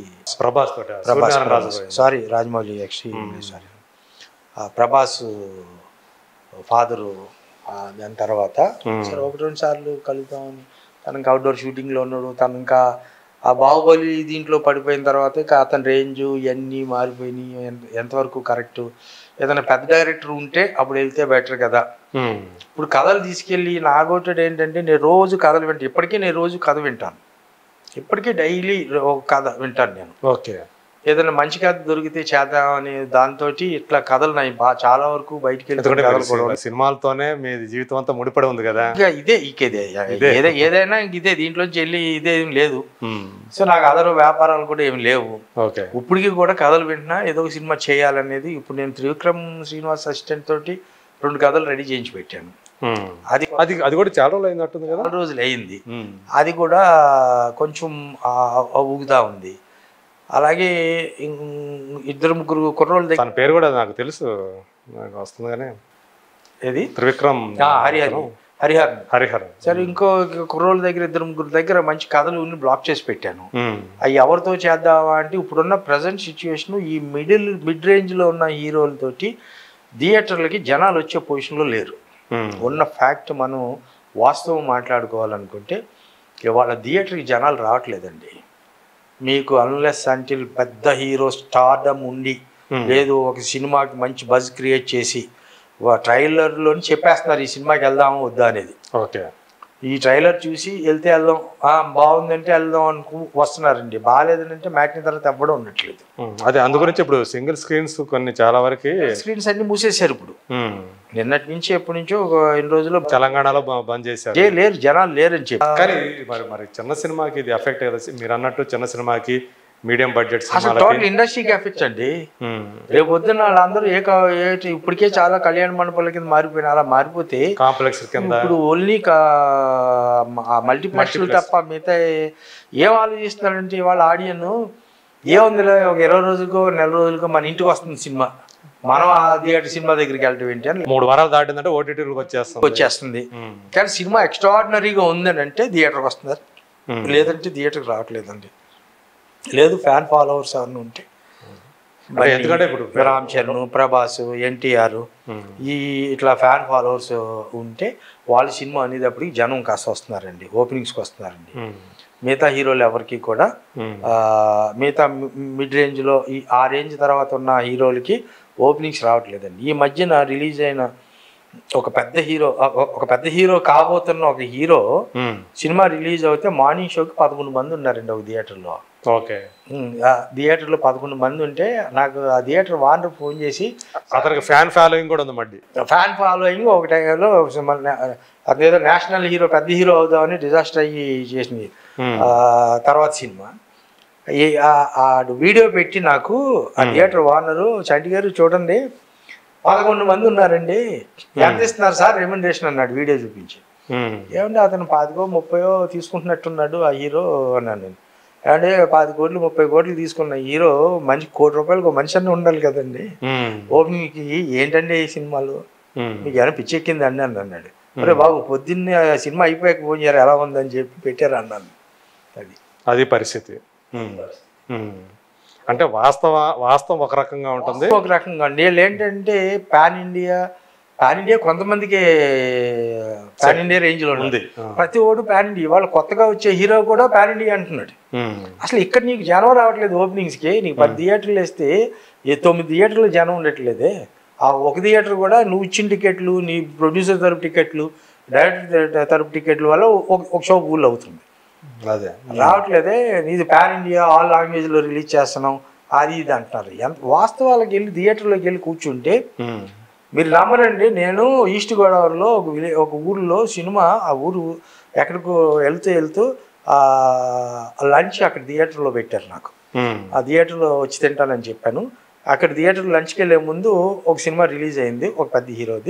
Speaker 2: రాజమౌళి సారీ ప్రభాస్ ఫాదరు దాని తర్వాత సరే 1-2 సార్లు కలుద్దామని తనకి అవుట్డోర్ షూటింగ్లో ఉన్నాడు. తను ఇంకా ఆ బాహుబలి దీంట్లో పడిపోయిన తర్వాత ఇక అతని రేంజ్ ఇవన్నీ మారిపోయినాయి. ఎంతవరకు కరెక్ట్, ఏదైనా పెద్ద డైరెక్టర్ ఉంటే అప్పుడు వెళ్తే బెటర్ కదా. ఇప్పుడు కథలు తీసుకెళ్ళి నాగోటెడ్ ఏంటంటే నేను రోజు కథలు వింటాను. ఇప్పటికీ నేను రోజు కథ వింటాను, ఇప్పటికీ డైలీ ఒక కథ వింటాను నేను.
Speaker 1: ఓకే,
Speaker 2: ఏదైనా మంచి కథ దొరికితే చేద్దామని దాంతో ఇట్లా కథలు చాలా వరకు బయటికి వెళ్ళి
Speaker 1: సినిమాలతోనే మీ జీవితం అంతా ముడిపడి ఉంది కదా.
Speaker 2: ఏదైనా ఇదే దీంట్లోంచి వెళ్ళి ఇదేం లేదు. సో నాకు అదర్ వ్యాపారాలు కూడా ఏమి లేవు. ఇప్పటికీ కూడా కథలు వింటున్నా, ఏదో ఒక సినిమా చేయాలనేది. ఇప్పుడు నేను త్రివిక్రమ్ శ్రీనివాస్ అసిస్టెంట్ తోటి 2 కథలు రెడీ చేయించి పెట్టాను.
Speaker 1: అది కూడా చాలా రోజులు అయింది,
Speaker 2: 4 రోజులు అయింది. అది కూడా కొంచెం ఊగుతా ఉంది. అలాగే 2-3 కుర్రోళ్ళ దగ్గర
Speaker 1: పేరు కూడా నాకు తెలుసు, నాకు వస్తుంది కానీ
Speaker 2: ఏది
Speaker 1: త్రివిక్రమ్
Speaker 2: హరిహరన్ సరే. ఇంకో కుర్రోళ్ళ దగ్గర 2-3 దగ్గర మంచి కథలు బ్లాక్ చేసి పెట్టాను. అవి ఎవరితో చేద్దామా అంటే ఇప్పుడున్న ప్రజెంట్ సిచ్యువేషన్ ఈ మిడ్ రేంజ్లో ఉన్న హీరోలతోటి థియేటర్లకి జనాలు వచ్చే పొజిషన్లో లేరు. ఉన్న ఫ్యాక్ట్ మనం వాస్తవం మాట్లాడుకోవాలనుకుంటే వాళ్ళ థియేటర్కి జనాలు రావట్లేదండి. మీకు అన్లెస్ అంటిల్ పెద్ద హీరో స్టార్డమ్ ఉండి లేదు ఒక సినిమాకి మంచి బజ్ క్రియేట్ చేసి ట్రైలర్లోని చెప్పేస్తున్నారు ఈ సినిమాకి వెళ్దాము వద్దా అనేది.
Speaker 1: ఓకే,
Speaker 2: ఈ ట్రైలర్ చూసి వెళ్తే వెళ్దాం, బాగుందంటే వెళ్దాం వస్తున్నారండి. బాగాలేదంటే మ్యాట్ని తర్వాత ఎవ్వడం ఉండట్లేదు.
Speaker 1: అదే అందు గురించి ఇప్పుడు సింగిల్ స్క్రీన్స్ కొన్ని చాలా వరకు
Speaker 2: స్క్రీన్స్ అన్ని మూసేశారు. ఇప్పుడు నిన్నటి నుంచి ఎప్పటి నుంచో ఒక 2 రోజుల్లో
Speaker 1: తెలంగాణలో బంద్ చేశారు.
Speaker 2: లేరు, జనాలు లేరని చెప్పి.
Speaker 1: కానీ మరి చిన్న సినిమాకి ఇది ఎఫెక్ట్ కదా. మీరు అన్నట్టు చిన్న సినిమాకి మీడియం బడ్జెట్
Speaker 2: టోటల్ ఇండస్ట్రీకి ఎఫెక్ట్ అండి. రేపు పొద్దున్న వాళ్ళందరూ ఇప్పటికే చాలా కళ్యాణ మండపాల కింద మారిపోయిన అలా మారిపోతే
Speaker 1: కాంప్లెక్స్ కింద ఇప్పుడు
Speaker 2: ఓన్లీ మల్టీప్లెక్స్ తప్ప మిగతా ఏం ఆలోచిస్తున్నారంటే వాళ్ళ ఆడియన్ ఏముందిలే ఒక 20 రోజులకో 1 నెల రోజులకో మన ఇంటికి వస్తుంది సినిమా, మనం ఆ థియేటర్ సినిమా దగ్గరికి వెళ్ళటం ఏంటి అని
Speaker 1: 3 వారాలు దాటిందంటే ఓటీటీలకు
Speaker 2: వచ్చేస్తుంది. కానీ సినిమా ఎక్స్ట్రాడినరీగా ఉందని అంటే థియేటర్కి వస్తున్నారు, లేదంటే థియేటర్కి రావట్లేదండి. లేదు ఫ్యాన్ ఫాలోవర్స్ అవన్నీ ఉంటే
Speaker 1: ఎందుకంటే ఇప్పుడు
Speaker 2: రామ్ చరణ్, ప్రభాస్, ఎన్టీఆర్ ఇట్లా ఫ్యాన్ ఫాలోవర్స్ ఉంటే వాళ్ళ సినిమా అనేటప్పటికి జనం కాస్త వస్తున్నారండి, ఓపెనింగ్స్కి వస్తున్నారండి. మిగతా హీరోలు ఎవరికి కూడా మిగతా మిడ్ రేంజ్లో ఆ రేంజ్ తర్వాత ఉన్న హీరోలకి ఓపెనింగ్స్ రావట్లేదండి. ఈ మధ్యన రిలీజ్ అయిన ఒక పెద్ద హీరో కాబోతున్న ఒక హీరో సినిమా రిలీజ్ అవుతే మార్నింగ్ షోకి 11 మంది ఉన్నారండి ఒక థియేటర్లో.
Speaker 1: ఓకే,
Speaker 2: థియేటర్లో 11 మంది ఉంటే నాకు ఆ థియేటర్ వానర్ ఫోన్ చేసి
Speaker 1: అతనికి ఫ్యాన్ ఫాలోయింగ్ కూడా ఉంది. మళ్ళీ ఫ్యాన్
Speaker 2: ఫాలోయింగ్ ఒక టైంలో అదేదో నేషనల్ హీరో పెద్ద హీరో అవుదామని డిజాస్టర్ అయ్యి చేసింది. తర్వాత సినిమా వీడియో పెట్టి నాకు ఆ థియేటర్ వానరు చంటి గారు చూడండి 11 మంది ఉన్నారండి, ఎంత ఇస్తున్నారు సార్ రెమ్యునరేషన్ అన్నాడు వీడియో చూపించి. ఏమంటే అతను 25-30 తీసుకుంటున్నట్టున్నాడు ఆ హీరో అన్నాను నేను. అంటే 10 కోట్లు 30 కోట్లు తీసుకున్న హీరో మంచి ₹1,00,00,000 మనిషి అన్న ఉండాలి కదండి ఓపెనింగ్కి. ఏంటండి ఈ సినిమాలు మీకు ఏమైనా పిచ్చెక్కింది అండి అని అన్నాడు. అరే బాబు పొద్దున్నే సినిమా అయిపోయాక ఫోన్ చేయారు ఎలా ఉందని చెప్పి పెట్టారు అన్నాను.
Speaker 1: అది పరిస్థితి. అంటే వాస్తవం ఒక రకంగా ఉంటుంది,
Speaker 2: ఒక రకంగా. వీళ్ళు ఏంటంటే పాన్ ఇండియా పాన్ ఇండియా కొంతమందికి పాన్ ఇండియా రేంజ్లో ఉంది. ప్రతి ఓడు పాన్ ఇండియా. వాళ్ళు కొత్తగా వచ్చే హీరో కూడా పాన్ ఇండియా అంటున్నాడు. అసలు ఇక్కడ నీకు జనం రావట్లేదు ఓపెనింగ్స్కి. నీకు 10 థియేటర్లు వేస్తే 9 థియేటర్లు జనం ఉండట్లేదే. ఆ ఒక థియేటర్ కూడా నువ్వు ఇచ్చిన టికెట్లు, నీ ప్రొడ్యూసర్ తరపు టికెట్లు, డైరెక్టర్ తరపు టికెట్ల వల్ల ఒక షో ఫుల్ అవుతుంది.
Speaker 1: అదే
Speaker 2: రావట్లేదే. నీది పాన్ ఇండియా, ఆల్ లాంగ్వేజ్లో రిలీజ్ చేస్తున్నాం అది ఇది అంటున్నారు. వాస్తవాలకు వెళ్ళి థియేటర్లోకి వెళ్ళి కూర్చుంటే మీరు నమ్మరండి. నేను ఈస్ట్ గోదావరిలో ఒక ఊరిలో సినిమా, ఆ ఊరు ఎక్కడికో వెళ్తూ లంచ్ అక్కడ థియేటర్లో పెట్టారు నాకు. ఆ థియేటర్లో వచ్చి తింటానని చెప్పాను. అక్కడ థియేటర్ లంచ్కి వెళ్ళే ముందు ఒక సినిమా రిలీజ్ అయింది, ఒక పెద్ద హీరోది.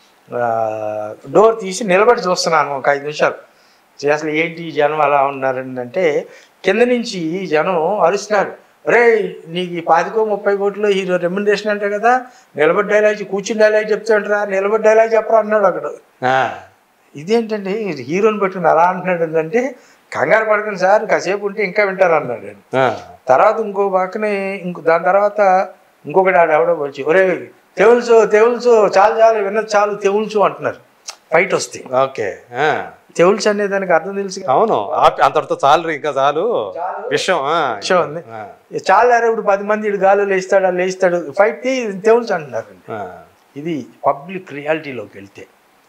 Speaker 2: డోర్ తీసి నిలబడి చూస్తున్నాను ఒక 5 నిమిషాలు. అసలు ఏంటి జనం అలా ఉన్నారని అంటే, కింద నుంచి జనం అరుస్తున్నారు, రే నీకు 25-30 కోట్లు హీరో రెమ్యునరేషన్ అంటే కదా, నిలబడి డైలాగ్ కూర్చుని డైలాగ్ చెప్తాంటారా, నిలబడి డైలాగ్ చెప్పరా అన్నాడు అక్కడ. ఇదేంటండి హీరోని పెట్టుకుని అలా అంటున్నాడు అంటే, కంగారు పడకండి సార్, కాసేపు ఉంటే ఇంకా వింటారు అన్నాడు. తర్వాత ఇంకో పక్కనే దాని తర్వాత ఇంకొకటి ఎవడో వచ్చి, ఒరే తెవుల్చు చాలు విన్నది చాలు తెవుల్చు అంటున్నారు. ఫైట్ వస్తాయి.
Speaker 1: ఓకే,
Speaker 2: తెవుల్చు అనే దానికి అర్థం తెలుసు.
Speaker 1: అవును, అంతటితో చాలు, ఇంకా చాలు విషయం
Speaker 2: ఉంది. చాలా ఇప్పుడు 10 మంది ఇటు గాలు లేస్తాడు ఫైట్ తెవుల్చు అంటున్నారు. ఇది పబ్లిక్ రియాలిటీలోకి వెళ్తే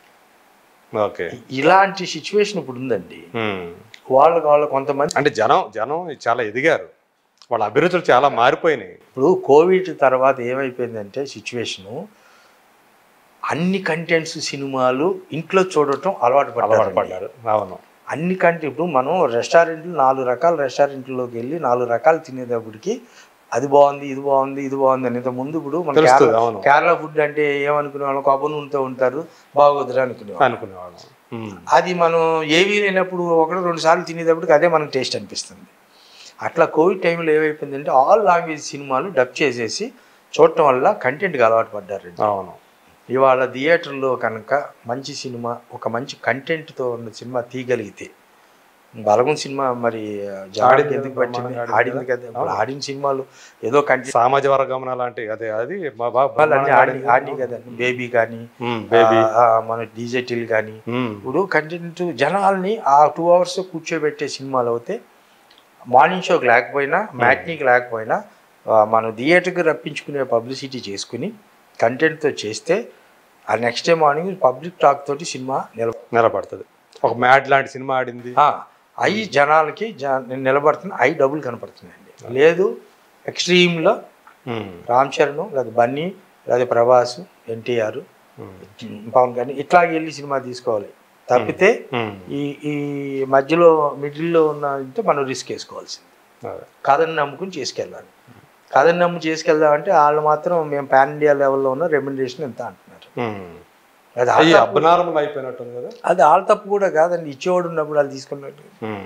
Speaker 1: ఓకే
Speaker 2: ఇలాంటి సిచ్యువేషన్ ఇప్పుడు ఉందండి. వాళ్ళ కొంతమంది
Speaker 1: అంటే జనం చాలా ఎదిగారు, వాళ్ళ అభిరుచులు చాలా మారిపోయినాయి.
Speaker 2: ఇప్పుడు కోవిడ్ తర్వాత ఏమైపోయిందంటే సిచ్యువేషను, అన్ని కంటెంట్స్ సినిమాలు ఇంట్లో చూడటం అలవాటు పడ్డారు.
Speaker 1: అవును,
Speaker 2: అన్ని ఇప్పుడు మనం రెస్టారెంట్లు 4 రకాల రెస్టారెంట్లోకి వెళ్ళి 4 రకాలు తినేటప్పటికి అది బాగుంది ఇది బాగుంది అని. ఇంత ముందు ఇప్పుడు మన కేరళ ఫుడ్ అంటే ఏమనుకునే వాళ్ళం, కొబ్బరి నూనెతో ఉంటారు, బాగోదురా అనుకునేవాళ్ళం. అది మనం ఏవీ లేనప్పుడు 1-2 సార్లు తినేటప్పటికి అదే మనకు టేస్ట్ అనిపిస్తుంది. అట్లా కోవిడ్ టైంలో ఏమైపోయిందంటే ఆల్ లాంగ్వేజ్ సినిమాలు డబ్ చేసేసి చూడటం వల్ల కంటెంట్కి అలవాటు పడ్డారు.
Speaker 1: అవును,
Speaker 2: ఇవాళ థియేటర్లో కనుక మంచి సినిమా, ఒక మంచి కంటెంట్తో ఉన్న సినిమా తీయగలిగితే, బలగం సినిమా మరి ఎందుకు పట్టింది, ఆడింది కదా. ఆడిన సినిమాలు ఏదో కంటెంట్,
Speaker 1: సామాజిక వర్గం లాంటి అది
Speaker 2: ఆడి కదా. బేబీ కానీ, మన డీజేటీలు కానీ, ఇప్పుడు కంటెంట్ జనాల్ని ఆ 2 hours కూర్చోబెట్టే సినిమాలు అయితే మార్నింగ్ షోకి లేకపోయినా, మ్యాట్నీకి లేకపోయినా, మనం థియేటర్కి రప్పించుకునే పబ్లిసిటీ చేసుకుని కంటెంట్తో చేస్తే ఆ next day morning public talk తోటి సినిమా
Speaker 1: నిలబడుతుంది. ఒక మ్యాడ్ లాంటి సినిమా ఆడింది,
Speaker 2: అవి జనాలకి నిలబడుతుంది, అవి డబ్బులు కనపడుతున్నాయండి. లేదు ఎక్స్ట్రీమ్లో రామ్ చరణ్, లేదా బన్నీ, లేదా ప్రభాస్, ఎన్టీఆర్, పవన్ కళ్యాణ్ ఇట్లా వెళ్ళి సినిమా తీసుకోవాలి తప్పితే ఈ మధ్యలో మిడిల్లో ఉన్నంటే మనం రిస్క్ వేసుకోవాల్సింది. కథని నమ్ముకుని చేసుకెళ్ళాలి. కథని నమ్ము చేసుకెళ్దామంటే వాళ్ళు మాత్రం మేము పాన్ ఇండియా లెవెల్లో ఉన్న రెమ్యునరేషన్ ఎంత అంటున్నారు. అది
Speaker 1: అబ్నార్మల్ అయిపోయినట్టుంది కదా.
Speaker 2: అది వాళ్ళ తప్పు కూడా కాదండి, ఇచ్చేవాడు ఉన్నప్పుడు వాళ్ళు తీసుకున్నట్టు.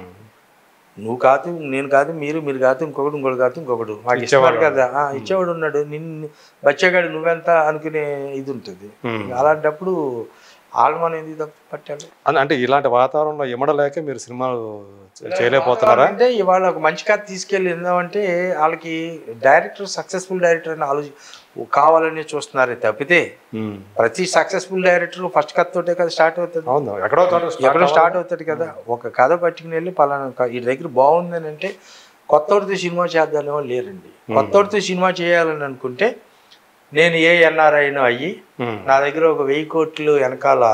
Speaker 2: నువ్వు కాదు, నేను కాదు, మీరు కాదు, ఇంకొకటి కాదు, ఇంకొకటి మాకు ఇచ్చేవాడు కదా. ఇచ్చేవాడు ఉన్నాడు, నిన్ను బచ్చేగాడు నువ్వెంత అనుకునే ఇది ఉంటుంది. అలాంటప్పుడు వాళ్ళు మనం ఎందుకు తప్పు పట్టాలి
Speaker 1: అంటే ఇలాంటి వాతావరణంలో ఇమడలేక మీరు సినిమాలు చేయలేకపోతున్నారా?
Speaker 2: అంటే ఇవాళ ఒక మంచి కథ తీసుకెళ్ళి ఏందంటే వాళ్ళకి డైరెక్టర్ సక్సెస్ఫుల్ డైరెక్టర్ అని కావాలని చూస్తున్నారే తప్పితే ప్రతి సక్సెస్ఫుల్ డైరెక్టర్ ఫస్ట్ కథ తోటే కదా స్టార్ట్ అవుతుంది. ఎక్కడో స్టార్ట్ అవుతుంది కదా. ఒక కథ పట్టుకుని వెళ్ళి పలానా ఈ దగ్గర బాగుందని అంటే కొత్తోడితో సినిమా చేద్దామో లేరండి. కొత్తోడితో సినిమా చేయాలని అనుకుంటే నేను ఏ ఎన్ఆర్ఐనో అయ్యి నా దగ్గర ఒక 1000 కోట్లు వెనకాల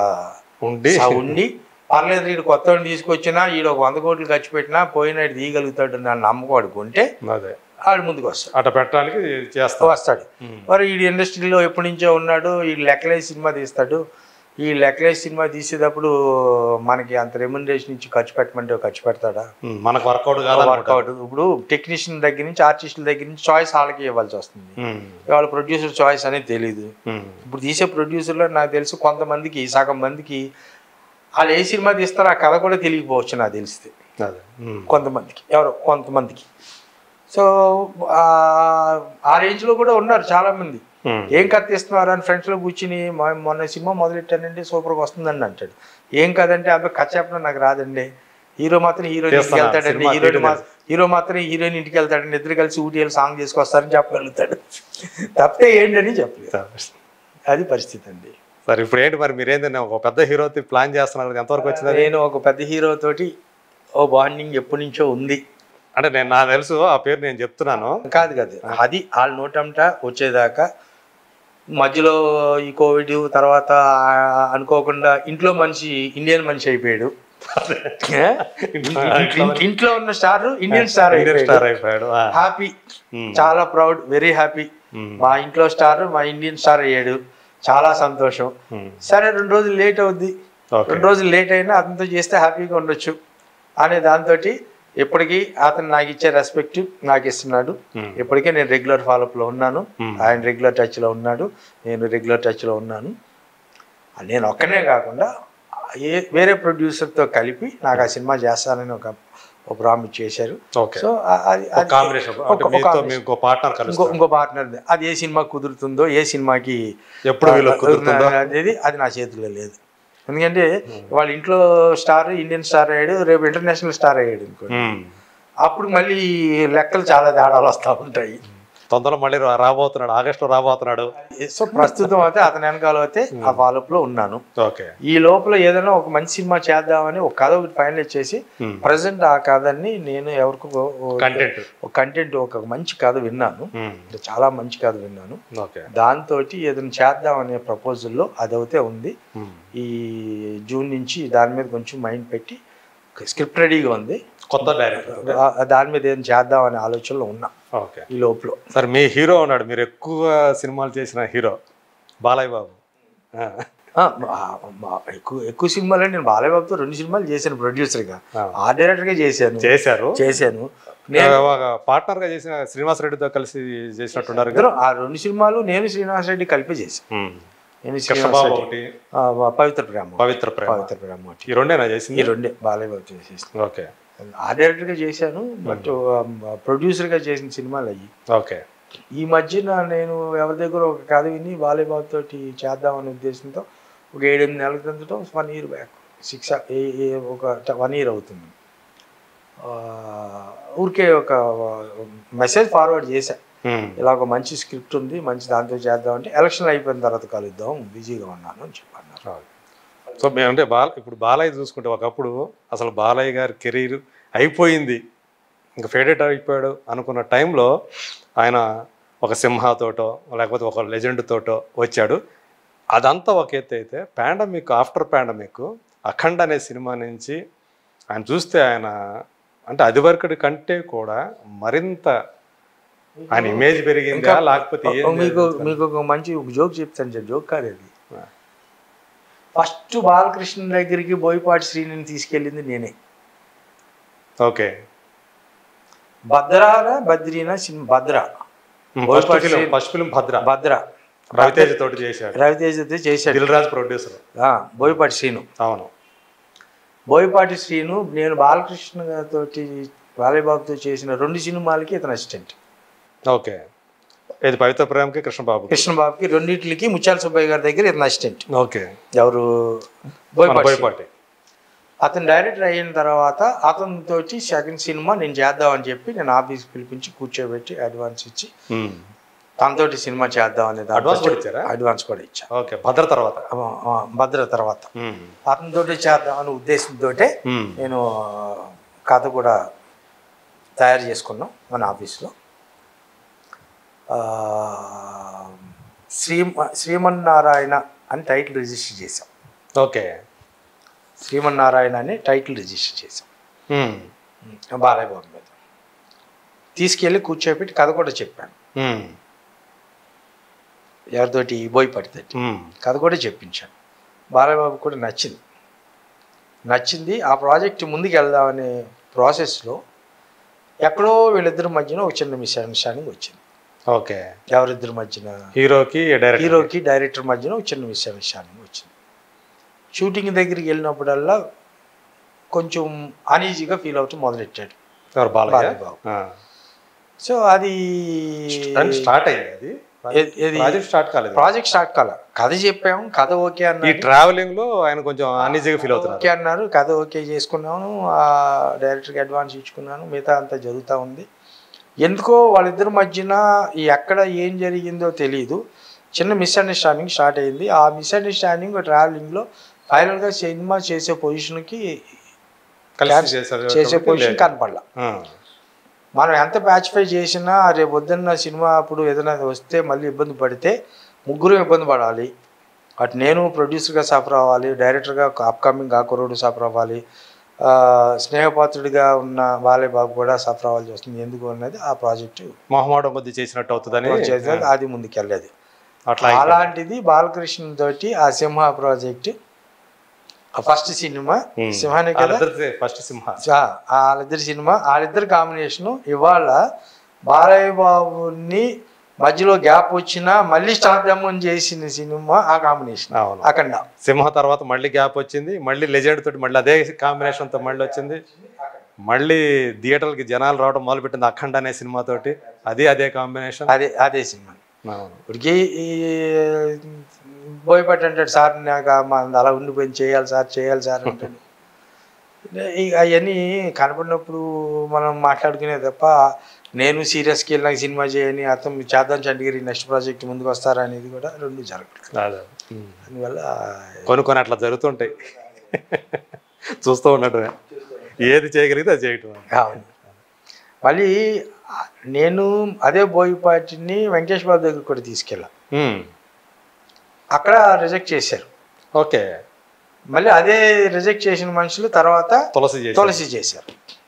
Speaker 2: ఉండి పర్లేదు, వీడు కొత్తవాడిని తీసుకొచ్చినా వీడు ఒక 100 కోట్లు ఖర్చు పెట్టినా పోయినాడు తీయగలుగుతాడు నన్ను నమ్మకడుకుంటే ఆడు ముందుకు వస్తాడు,
Speaker 1: అట్లా పెట్టడానికి
Speaker 2: వస్తాడు. మరి ఈ ఇండస్ట్రీలో ఎప్పటి నుంచో ఉన్నాడు, ఈ లెక్కలేసి సినిమా తీస్తాడు. ఈ లెక్కలేసి సినిమా తీసేటప్పుడు మనకి అంత రెమ్యునరేషన్ ఇచ్చి ఖర్చు పెట్టమంటే ఖర్చు పెడతాడా?
Speaker 1: మనకు వర్కౌట్
Speaker 2: ఇప్పుడు టెక్నీషియన్ దగ్గర నుంచి ఆర్టిస్టుల దగ్గర నుంచి చాయిస్ వాళ్ళకి ఇవ్వాల్సి వస్తుంది. ఇవాళ ప్రొడ్యూసర్ చాయిస్ అనేది తెలియదు. ఇప్పుడు తీసే ప్రొడ్యూసర్లో నాకు తెలుసు కొంతమందికి, సగం మందికి వాళ్ళు ఏ సినిమా తీస్తారో ఆ కథ కూడా తెలియకపోవచ్చు నాకు తెలిస్తే. కొంతమందికి కొంతమందికి సో ఆ రేంజ్లో కూడా ఉన్నారు చాలామంది. ఏం కథ తీస్తున్నారు అని ఫ్రెండ్స్లో కూర్చుని మొన్న సినిమా మొదలెట్టానండి సూపర్గా వస్తుందండి అంటాడు. ఏం కదంటే అబ్బాయి కథ చెప్పడం నాకు రాదండి, హీరో మాత్రం హీరోయిన్ ఇంటికి వెళ్తాడండి, హీరో మాత్రం హీరోయిన్ ఇంటికి వెళ్తాడండి, ఇద్దరు కలిసి ఊటీ వెళ్ళి సాంగ్ చేసుకొస్తారని చెప్పగలుగుతాడు తప్పితే ఏంటని చెప్పలేదు. అది పరిస్థితి అండి.
Speaker 1: సరే ఇప్పుడు ఏంటి మరి మీరేంటి ఒక పెద్ద హీరోతో ప్లాన్ చేస్తున్నారు, ఎంతవరకు వచ్చింది?
Speaker 2: నేను ఒక పెద్ద హీరో తోటి ఓ బాండింగ్ ఎప్పటి నుంచో ఉంది.
Speaker 1: అంటే నాకు తెలుసు ఆ పేరు, నేను చెప్తున్నాను.
Speaker 2: కాదు అది వాళ్ళ నోటంట వచ్చేదాకా మధ్యలో ఈ కోవిడ్ తర్వాత అనుకోకుండా ఇంట్లో మనిషి ఇండియన్ మనిషి అయిపోయాడు. ఇంట్లో ఉన్న స్టార్ ఇండియన్ స్టార్
Speaker 1: అయిపోయాడు.
Speaker 2: హ్యాపీ, చాలా ప్రౌడ్, వెరీ హ్యాపీ. మా ఇంట్లో స్టార్ మా ఇండియన్ స్టార్ అయ్యాడు, చాలా సంతోషం. సరే 2 రోజులు లేట్ అవుద్ది, 2 రోజులు లేట్ అయినా అతనితో చేస్తే హ్యాపీగా ఉండొచ్చు అనే దాంతో ఎప్పటికీ అతను నాకు ఇచ్చే రెస్పెక్ట్ నాకు ఇస్తున్నాడు. ఎప్పటికీ నేను రెగ్యులర్ ఫాలోఅప్లో ఉన్నాను, ఆయన రెగ్యులర్ టచ్లో ఉన్నాడు, నేను రెగ్యులర్ టచ్లో ఉన్నాను. నేను ఒక్కనే కాకుండా వేరే ప్రొడ్యూసర్తో కలిపి నాకు ఆ సినిమా చేస్తానని ఒక ప్రామిస్ చేశారు. సో ఇంకో పార్ట్నర్, అది ఏ సినిమా కుదురుతుందో, ఏ సినిమాకి
Speaker 1: ఎప్పుడు
Speaker 2: అనేది అది నా చేతిలో లేదు. ఎందుకంటే వాళ్ళ ఇంట్లో స్టార్ ఇండియన్ స్టార్ అయ్యాడు, రేపు ఇంటర్నేషనల్ స్టార్ అయ్యాడు అనుకోండి, అప్పుడు మళ్ళీ లెక్కలు చాలా తేడాలు వస్తూ ఉంటాయి.
Speaker 1: తొందరలో మళ్ళీ రాబోతున్నాడు, ఆగస్టులో రాబోతున్నాడు.
Speaker 2: సో ప్రస్తుతం అయితే అతని వెనకాల అయితే ఆ ఫాలోఅప్ లో ఉన్నాను. ఈ లోపల ఏదైనా ఒక మంచి సినిమా చేద్దామని ఒక కథ ఫైనలైజ్ చేసి ప్రజెంట్ ఆ కథని నేను ఎవరికో కంటెంట్ ఒక మంచి కథ విన్నాను, చాలా మంచి కథ విన్నాను. దాంతో ఏదైనా చేద్దామనే ప్రపోజల్లో అదైతే ఉంది. ఈ జూన్ నుంచి దాని మీద కొంచెం మైండ్ పెట్టి స్క్రిప్ట్ రెడీగా ఉంది,
Speaker 1: కొత్త డైరెక్టర్,
Speaker 2: దాని మీద ఏం చేద్దాం అనే ఆలోచనలో ఉన్నా. ఈ లోపల
Speaker 1: సార్ మీ హీరో ఉన్నాడు, మీరు ఎక్కువ సినిమాలు చేసిన హీరో బాలయ్య బాబు.
Speaker 2: ఎక్కువ సినిమాలు అంటే నేను బాలయ్య బాబుతో 2 సినిమాలు చేశాను, ప్రొడ్యూసర్గా, ఆర్ట్ డైరెక్టర్గా చేశాను.
Speaker 1: పార్ట్నర్ గా చేసిన శ్రీనివాస్ రెడ్డితో కలిసి చేసినట్టున్నారు.
Speaker 2: ఆ 2 సినిమాలు నేను శ్రీనివాస్ రెడ్డి కలిపి చేశాను. పవిత్ర ప్రేమ
Speaker 1: ఈ రెండేనా చేసింది?
Speaker 2: ఈ రెండే బాలయ్య బాబు చేసేసాను. ఓకే, ఆర్ట్ డైరెక్టర్గా చేశాను, బట్ ప్రొడ్యూసర్గా చేసిన సినిమాలు అయ్యి.
Speaker 1: ఓకే,
Speaker 2: ఈ మధ్యన నేను ఎవరి దగ్గర ఒక కథ విని బాలయ్య బాబు తోటి చేద్దామనే ఉద్దేశంతో ఒక 7-8 నెలల క్రితం, 1 year బ్యాక్, ఒక 1 year అవుతుంది, ఊరికే ఒక మెసేజ్ ఫార్వర్డ్ చేశా, ఇలా ఒక మంచి స్క్రిప్ట్ ఉంది, మంచి దాంతో చేద్దామంటే ఎలక్షన్ అయిపోయిన తర్వాత కలుద్దాం, బిజీగా ఉన్నాను అని చెప్పన్నారు.
Speaker 1: సో అంటే ఇప్పుడు బాలయ్య చూసుకుంటే ఒకప్పుడు అసలు బాలయ్య గారి కెరీర్ అయిపోయింది, ఇంకా ఫేడెట్ అయిపోయాడు అనుకున్న టైంలో ఆయన ఒక సింహాతోటో లేకపోతే ఒక లెజెండ్ తోటో వచ్చాడు. అదంతా ఒక ఎత్తు అయితే పాండమిక్, ఆఫ్టర్ పాండమిక్ అఖండ అనే సినిమా నుంచి ఆయన చూస్తే ఆయన అంటే అది వరకటి కంటే కూడా మరింత ఆయన ఇమేజ్ పెరిగిందా లేకపోతే?
Speaker 2: మీకు ఒక మంచి జోక్ చెప్తాను, జోక్ కాదు అది. ఫస్ట్ బాలకృష్ణ దగ్గరికి బోయపాటి శ్రీని తీసుకెళ్ళింది నేనే.
Speaker 1: ఓకే,
Speaker 2: బద్రీనా సినిమా, భద్ర
Speaker 1: రవితేజ తోటి చేశాడు,
Speaker 2: రవితేజతో చేశాడు,
Speaker 1: దిల్ రాజు ప్రొడ్యూసర్,
Speaker 2: బోయపాటి శ్రీను.
Speaker 1: అవును,
Speaker 2: బోయపాటి శ్రీను నేను బాలకృష్ణ తోటి బాలయ్య బాబుతో చేసిన 2 సినిమాలకి ఇతను అసిస్టెంట్.
Speaker 1: ఓకే, ఇది పవిత్ర ప్రేమకి కృష్ణబాబుకి
Speaker 2: రెండింటికి ముత్యాల సుబ్బయ్య గారి దగ్గర ఇతను అసిస్టెంట్.
Speaker 1: ఓకే,
Speaker 2: ఎవరు? బోయపాటి. అతను డైరెక్టర్ అయిన తర్వాత అతనితో సెకండ్ సినిమా నేను చేద్దామని చెప్పి నేను ఆఫీస్ పిలిపించి కూర్చోబెట్టి అడ్వాన్స్ ఇచ్చి తనతోటి సినిమా చేద్దాం అనేది అడ్వాన్స్ కూడా ఇచ్చా.
Speaker 1: ఓకే, భద్ర
Speaker 2: తర్వాత అతనితోటి చేద్దామనే ఉద్దేశంతో నేను కథ కూడా తయారు చేసుకున్నాం మన ఆఫీస్లో. శ్రీమన్నారాయణ అని టైటిల్ రిజిస్టర్ చేసాం.
Speaker 1: ఓకే,
Speaker 2: శ్రీమన్నారాయణ అని టైటిల్ రిజిస్టర్ చేసాం బాలయ్య బాబు మీద. తీసుకెళ్ళి కూర్చోబెట్టి కథ కూడా చెప్పాను, ఎవరితోటి? బోయపాటితోటి కథ కూడా చెప్పించాను. బాలయ్య బాబు కూడా నచ్చింది. ఆ ప్రాజెక్ట్ ముందుకు వెళ్దామనే ప్రాసెస్లో ఎక్కడో వీళ్ళిద్దరి మధ్యన ఒక చిన్న మిస్అండర్స్టాండింగ్ వచ్చింది.
Speaker 1: ఓకే,
Speaker 2: ఎవరిద్దరి మధ్యన? హీరోకి డైరెక్టర్ మధ్యన ఒక చిన్న మిస్అండర్స్టాండింగ్ వచ్చింది. షూటింగ్ దగ్గరికి వెళ్ళినప్పుడల్లా కొంచెం అనీజీగా ఫీల్ అవుతూ మొదలెట్టాడు బాలయ్య బాబు. సో అది
Speaker 1: స్టార్ట్ అయ్యింది,
Speaker 2: ప్రాజెక్ట్ స్టార్ట్ కాల. కథ చెప్పాము, కథ ఓకే అన్నారు.
Speaker 1: ట్రావెలింగ్ లో ఆయన కొంచెం అనీజీగా ఫీల్ అవుతున్నారు.
Speaker 2: ఓకే అన్నారు, కథ ఓకే చేసుకున్నాను, ఆ డైరెక్టర్కి అడ్వాన్స్ ఇచ్చుకున్నాను, మిగతా అంతా జరుగుతూ ఉంది. ఎందుకో వాళ్ళిద్దరి మధ్యన ఎక్కడ ఏం జరిగిందో తెలియదు, చిన్న మిస్అండర్స్టాండింగ్ స్టార్ట్ అయింది. ఆ మిస్అండర్స్టాండింగ్ ట్రావెలింగ్లో ఫైనల్గా సినిమా చేసే పొజిషన్కి చేసే పొజిషన్ కనపడలా. మనం ఎంత ప్యాచిఫై చేసినా రేపు పొద్దున్న సినిమా అప్పుడు ఏదైనా వస్తే మళ్ళీ ఇబ్బంది పడితే ముగ్గురు ఇబ్బంది పడాలి. అటు నేను ప్రొడ్యూసర్గా సఫర్ అవ్వాలి, డైరెక్టర్గా అప్కమింగ్ కుర్రోడు సఫర్ అవ్వాలి, స్నేహపాత్రుడిగా ఉన్న బాలయ్య బాబు కూడా సఫర్ అవ్వాల్సి వస్తుంది. ఎందుకు అన్నది ఆ ప్రాజెక్టు
Speaker 1: మొహమాటం కొద్ది చేసినట్టు అవుతుందని
Speaker 2: అది ముందుకెళ్ళేది. అలాంటిది బాలకృష్ణ తోటి ఆ సింహ ప్రాజెక్టు ఫస్ట్ సినిమా సింహానే కదా,
Speaker 1: ఫస్ట్ సింహ.
Speaker 2: వాళ్ళిద్దరి సినిమా, వాళ్ళిద్దరి కాంబినేషను ఇవాళ బాలయ్య బాబుని మధ్యలో గ్యాప్ వచ్చినా మళ్ళీ స్టార్ట్ దమ్మని చేసిన సినిమా ఆ కాంబినేషన్. అఖండ
Speaker 1: సింహ తర్వాత మళ్ళీ గ్యాప్ వచ్చింది, మళ్ళీ లెజెండ్ తోటి మళ్ళీ అదే కాంబినేషన్తో మళ్ళీ వచ్చింది, మళ్ళీ థియేటర్కి జనాలు రావడం మొదలుపెట్టింది అఖండ అనే సినిమాతోటి, అదే కాంబినేషన్,
Speaker 2: అదే సినిమా. ఇప్పటికీ బోయపాటి అంటాడు, సార్ నాకు అలా ఉండిపోయింది, చేయాలి సార్ అంటాడు. అవన్నీ కనపడినప్పుడు మనం మాట్లాడుకునే తప్ప నేను సీరియస్కి వెళ్ళిన సినిమా చేయని అతను చేద్దాం చండగిరి నెక్స్ట్ ప్రాజెక్ట్ ముందుకు వస్తారా అనేది కూడా రెండు జరగదు. అందువల్ల
Speaker 1: కొన్ని అట్లా జరుగుతుంటాయి. చూస్తూ ఉన్నట్టు ఏది చేయగలిగితే అది చేయటం.
Speaker 2: మళ్ళీ నేను అదే బోయపాటిని వెంకటేష్ బాబు దగ్గర కూడా తీసుకెళ్ళా, అక్కడ రిజెక్ట్ చేశారు.
Speaker 1: ఓకే.
Speaker 2: మళ్ళీ అదే రిజెక్ట్ చేసిన మనుషులు తర్వాత తులసి చేశారు.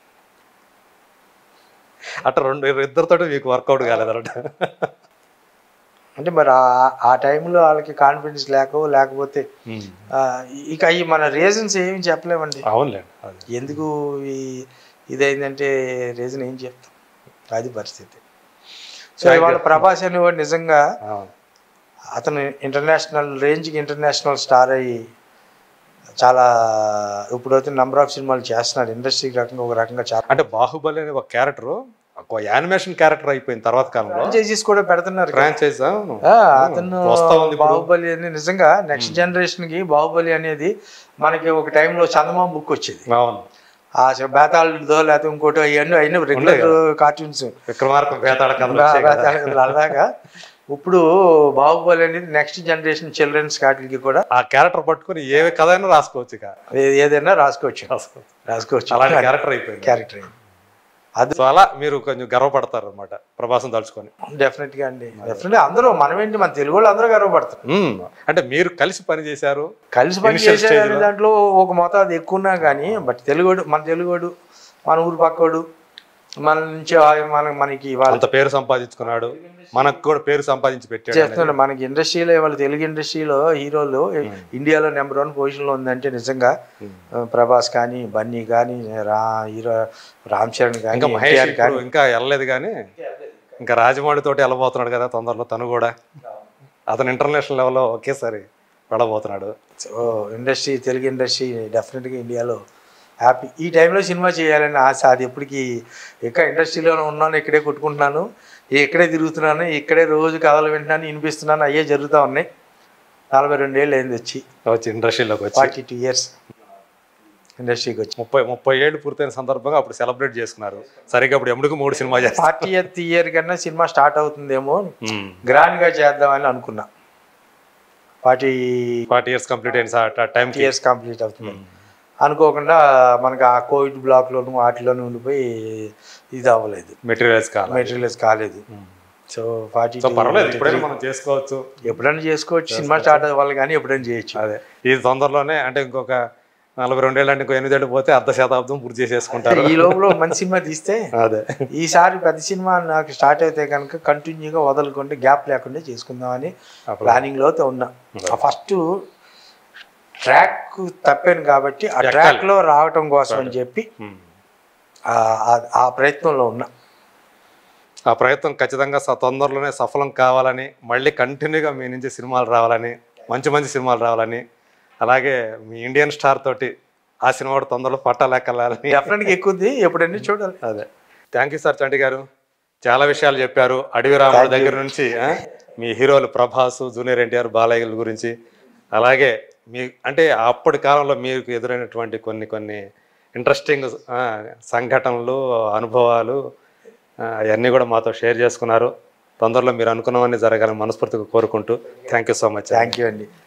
Speaker 1: అట్లా ఇద్దరితో మీకు వర్కౌట్ కాలేదన్నమాట.
Speaker 2: అంటే మరి ఆ టైంలో వాళ్ళకి కాన్ఫిడెన్స్ లేకపోతే ఇక అవి మన రీజన్స్ ఏమి చెప్పలేమండి.
Speaker 1: అవునులేండి.
Speaker 2: ఎందుకు ఇదైందంటే రీజన్ ఏం చెప్తాం, అది పరిస్థితి. సో ఇవాళ ప్రభాస్ అనేవాడు నిజంగా అతను ఇంటర్నేషనల్ స్టార్ అయ్యి చాలా ఇప్పుడైతే నెంబర్ ఆఫ్ సినిమాలు చేస్తున్నాడు. ఇండస్ట్రీ రకంగా ఒక రకంగా చాలా,
Speaker 1: అంటే బాహుబలి అనే ఒక క్యారెక్టర్ ఒక యానిమేషన్ క్యారెక్టర్ అయిపోయింది తర్వాత కాలంలో.
Speaker 2: ఫ్రాంచైజీస్ కూడా పెడుతున్నారు. అతను బాహుబలి అని నిజంగా నెక్స్ట్ జనరేషన్కి బాహుబలి అనేది మనకి ఒక టైంలో చందమామ బుక్ వచ్చేది. ఆ బేతాళుదో లేకపోతే ఇంకోటి అవన్నీ రెగ్యులర్ కార్టూన్స్, అలాగా ఇప్పుడు బాహుబలి అనేది నెక్స్ట్ జనరేషన్ చిల్డ్రన్స్ వాటికి కూడా
Speaker 1: ఆ క్యారెక్టర్ పట్టుకుని ఏ కథ అయినా రాసుకోవచ్చు,
Speaker 2: ఏదైనా రాసుకోవచ్చు.
Speaker 1: అలాంటి క్యారెక్టర్ అయిపోయింది.
Speaker 2: అది
Speaker 1: అలా మీరు కొంచెం గర్వపడతారు అనమాట ప్రభాసం తలుచుకొని.
Speaker 2: డెఫినెట్గా అండి, డెఫినెట్గా అందరూ మనమేంటి మన తెలుగు వాళ్ళు అందరూ గర్వపడతారు.
Speaker 1: అంటే మీరు కలిసి పని చేశారు,
Speaker 2: దాంట్లో ఒక మోతాదు ఎక్కువ ఉన్నా కానీ బట్ మన తెలుగుడు మన ఊరు పక్కోడు మన నుంచి మనకి
Speaker 1: అంత పేరు సంపాదించుకున్నాడు, మనకు కూడా పేరు సంపాదించి పెట్టాడు.
Speaker 2: మనకి ఇండస్ట్రీలో ఇవాళ తెలుగు ఇండస్ట్రీలో హీరోలు ఇండియాలో నెంబర్ 1 పొజిషన్లో ఉందంటే నిజంగా ప్రభాస్ కానీ, బన్నీ కానీ, హీరో రామ్ చరణ్ కానీ,
Speaker 1: మహేష్ కానీ ఇంకా వెళ్ళలేదు కానీ ఇంకా రాజమౌళి తోటి వెళ్ళబోతున్నాడు కదా తొందరలో. తను కూడా అతను ఇంటర్నేషనల్ లెవెల్లో ఒకేసారి వెళ్ళబోతున్నాడు.
Speaker 2: సో తెలుగు ఇండస్ట్రీ డెఫినెట్గా ఇండియాలో హ్యాపీ. ఈ టైంలో సినిమా చేయాలని ఆశ. అది ఎప్పటికీ ఇంకా ఇండస్ట్రీలోనే ఉన్నాను, ఇక్కడే కొట్టుకుంటున్నాను, ఇక్కడే తిరుగుతున్నాను, ఇక్కడే రోజు కథలు వింటున్నాను, వినిపిస్తున్నాను, అయ్యే జరుగుతూ ఉన్నాయి. 42 ఏళ్ళు అయింది వచ్చి
Speaker 1: ఇండస్ట్రీలోకి వచ్చి
Speaker 2: 42 years ఇండస్ట్రీకి వచ్చి
Speaker 1: 30 ఏళ్ళు పూర్తయిన సందర్భంగా అప్పుడు సెలబ్రేట్ చేసుకున్నారు. సరిగ్గా అప్పుడు ఎముడికి 3 సినిమా చేస్తారు.
Speaker 2: 40th year కన్నా సినిమా స్టార్ట్ అవుతుందేమో గ్రాండ్గా చేద్దామని అనుకున్నా. 40
Speaker 1: years కంప్లీట్ అయిన
Speaker 2: years కంప్లీట్ అవుతుంది అనుకోకుండా మనకి ఆ కోవిడ్ బ్లాక్లోను వాటిలోనూ ఉండిపోయి ఇది అవ్వలేదు, మెటీరియల్స్ కాలేదు. సో
Speaker 1: 42 మనం చేసుకోవచ్చు,
Speaker 2: ఎప్పుడైనా చేసుకోవచ్చు. సినిమా స్టార్ట్ అవ్వాలి కానీ ఎప్పుడైనా చేయొచ్చు.
Speaker 1: అదే ఈ తొందరలోనే అంటే ఇంకొక 42 ఏళ్ళు అంటే ఇంకో 8 ఏళ్ళు పోతే అర్ధ శతాబ్దం పూర్తి చేసేసుకుంటారు.
Speaker 2: ఈ లోపల మంచి సినిమా తీస్తే అదే ఈసారి పెద్ద సినిమా నాకు స్టార్ట్ అయితే కనుక కంటిన్యూగా వదలకుండా గ్యాప్ లేకుండా చేసుకుందామని ప్లానింగ్లో ఉన్నా. ఫస్ట్ ట్రాక్ తప్పాను కాబట్టి ఆ ట్రాక్లో రావటం కోసం అని చెప్పి ఆ ప్రయత్నంలో ఉన్నా.
Speaker 1: ఆ ప్రయత్నం ఖచ్చితంగా తొందరలోనే సఫలం కావాలని, మళ్ళీ కంటిన్యూగా మీ నుంచి సినిమాలు రావాలని, మంచి సినిమాలు రావాలని, అలాగే మీ ఇండియన్ స్టార్ తోటి ఆ సినిమా కూడా తొందరలో పట్టాలెక్కాలని
Speaker 2: డెఫినెట్గా ఎక్కుద్ది, ఎప్పుడన్నీ చూడాలి.
Speaker 1: అదే థ్యాంక్ యూ సార్ చంటి గారు, చాలా విషయాలు చెప్పారు. అడవి రాముడి దగ్గర నుంచి మీ హీరోలు ప్రభాస్, జూనియర్ ఎన్టీఆర్, బాలయ్య గురించి, అలాగే మీ అంటే అప్పటి కాలంలో మీకు ఎదురైనటువంటి కొన్ని ఇంట్రెస్టింగ్ సంఘటనలు, అనుభవాలు అవన్నీ కూడా మాతో షేర్ చేసుకున్నారు. తొందరలో మీరు అనుకున్నవన్నీ జరగాలని మనస్ఫూర్తిగా కోరుకుంటూ thank you so much.
Speaker 2: Thank you అండి.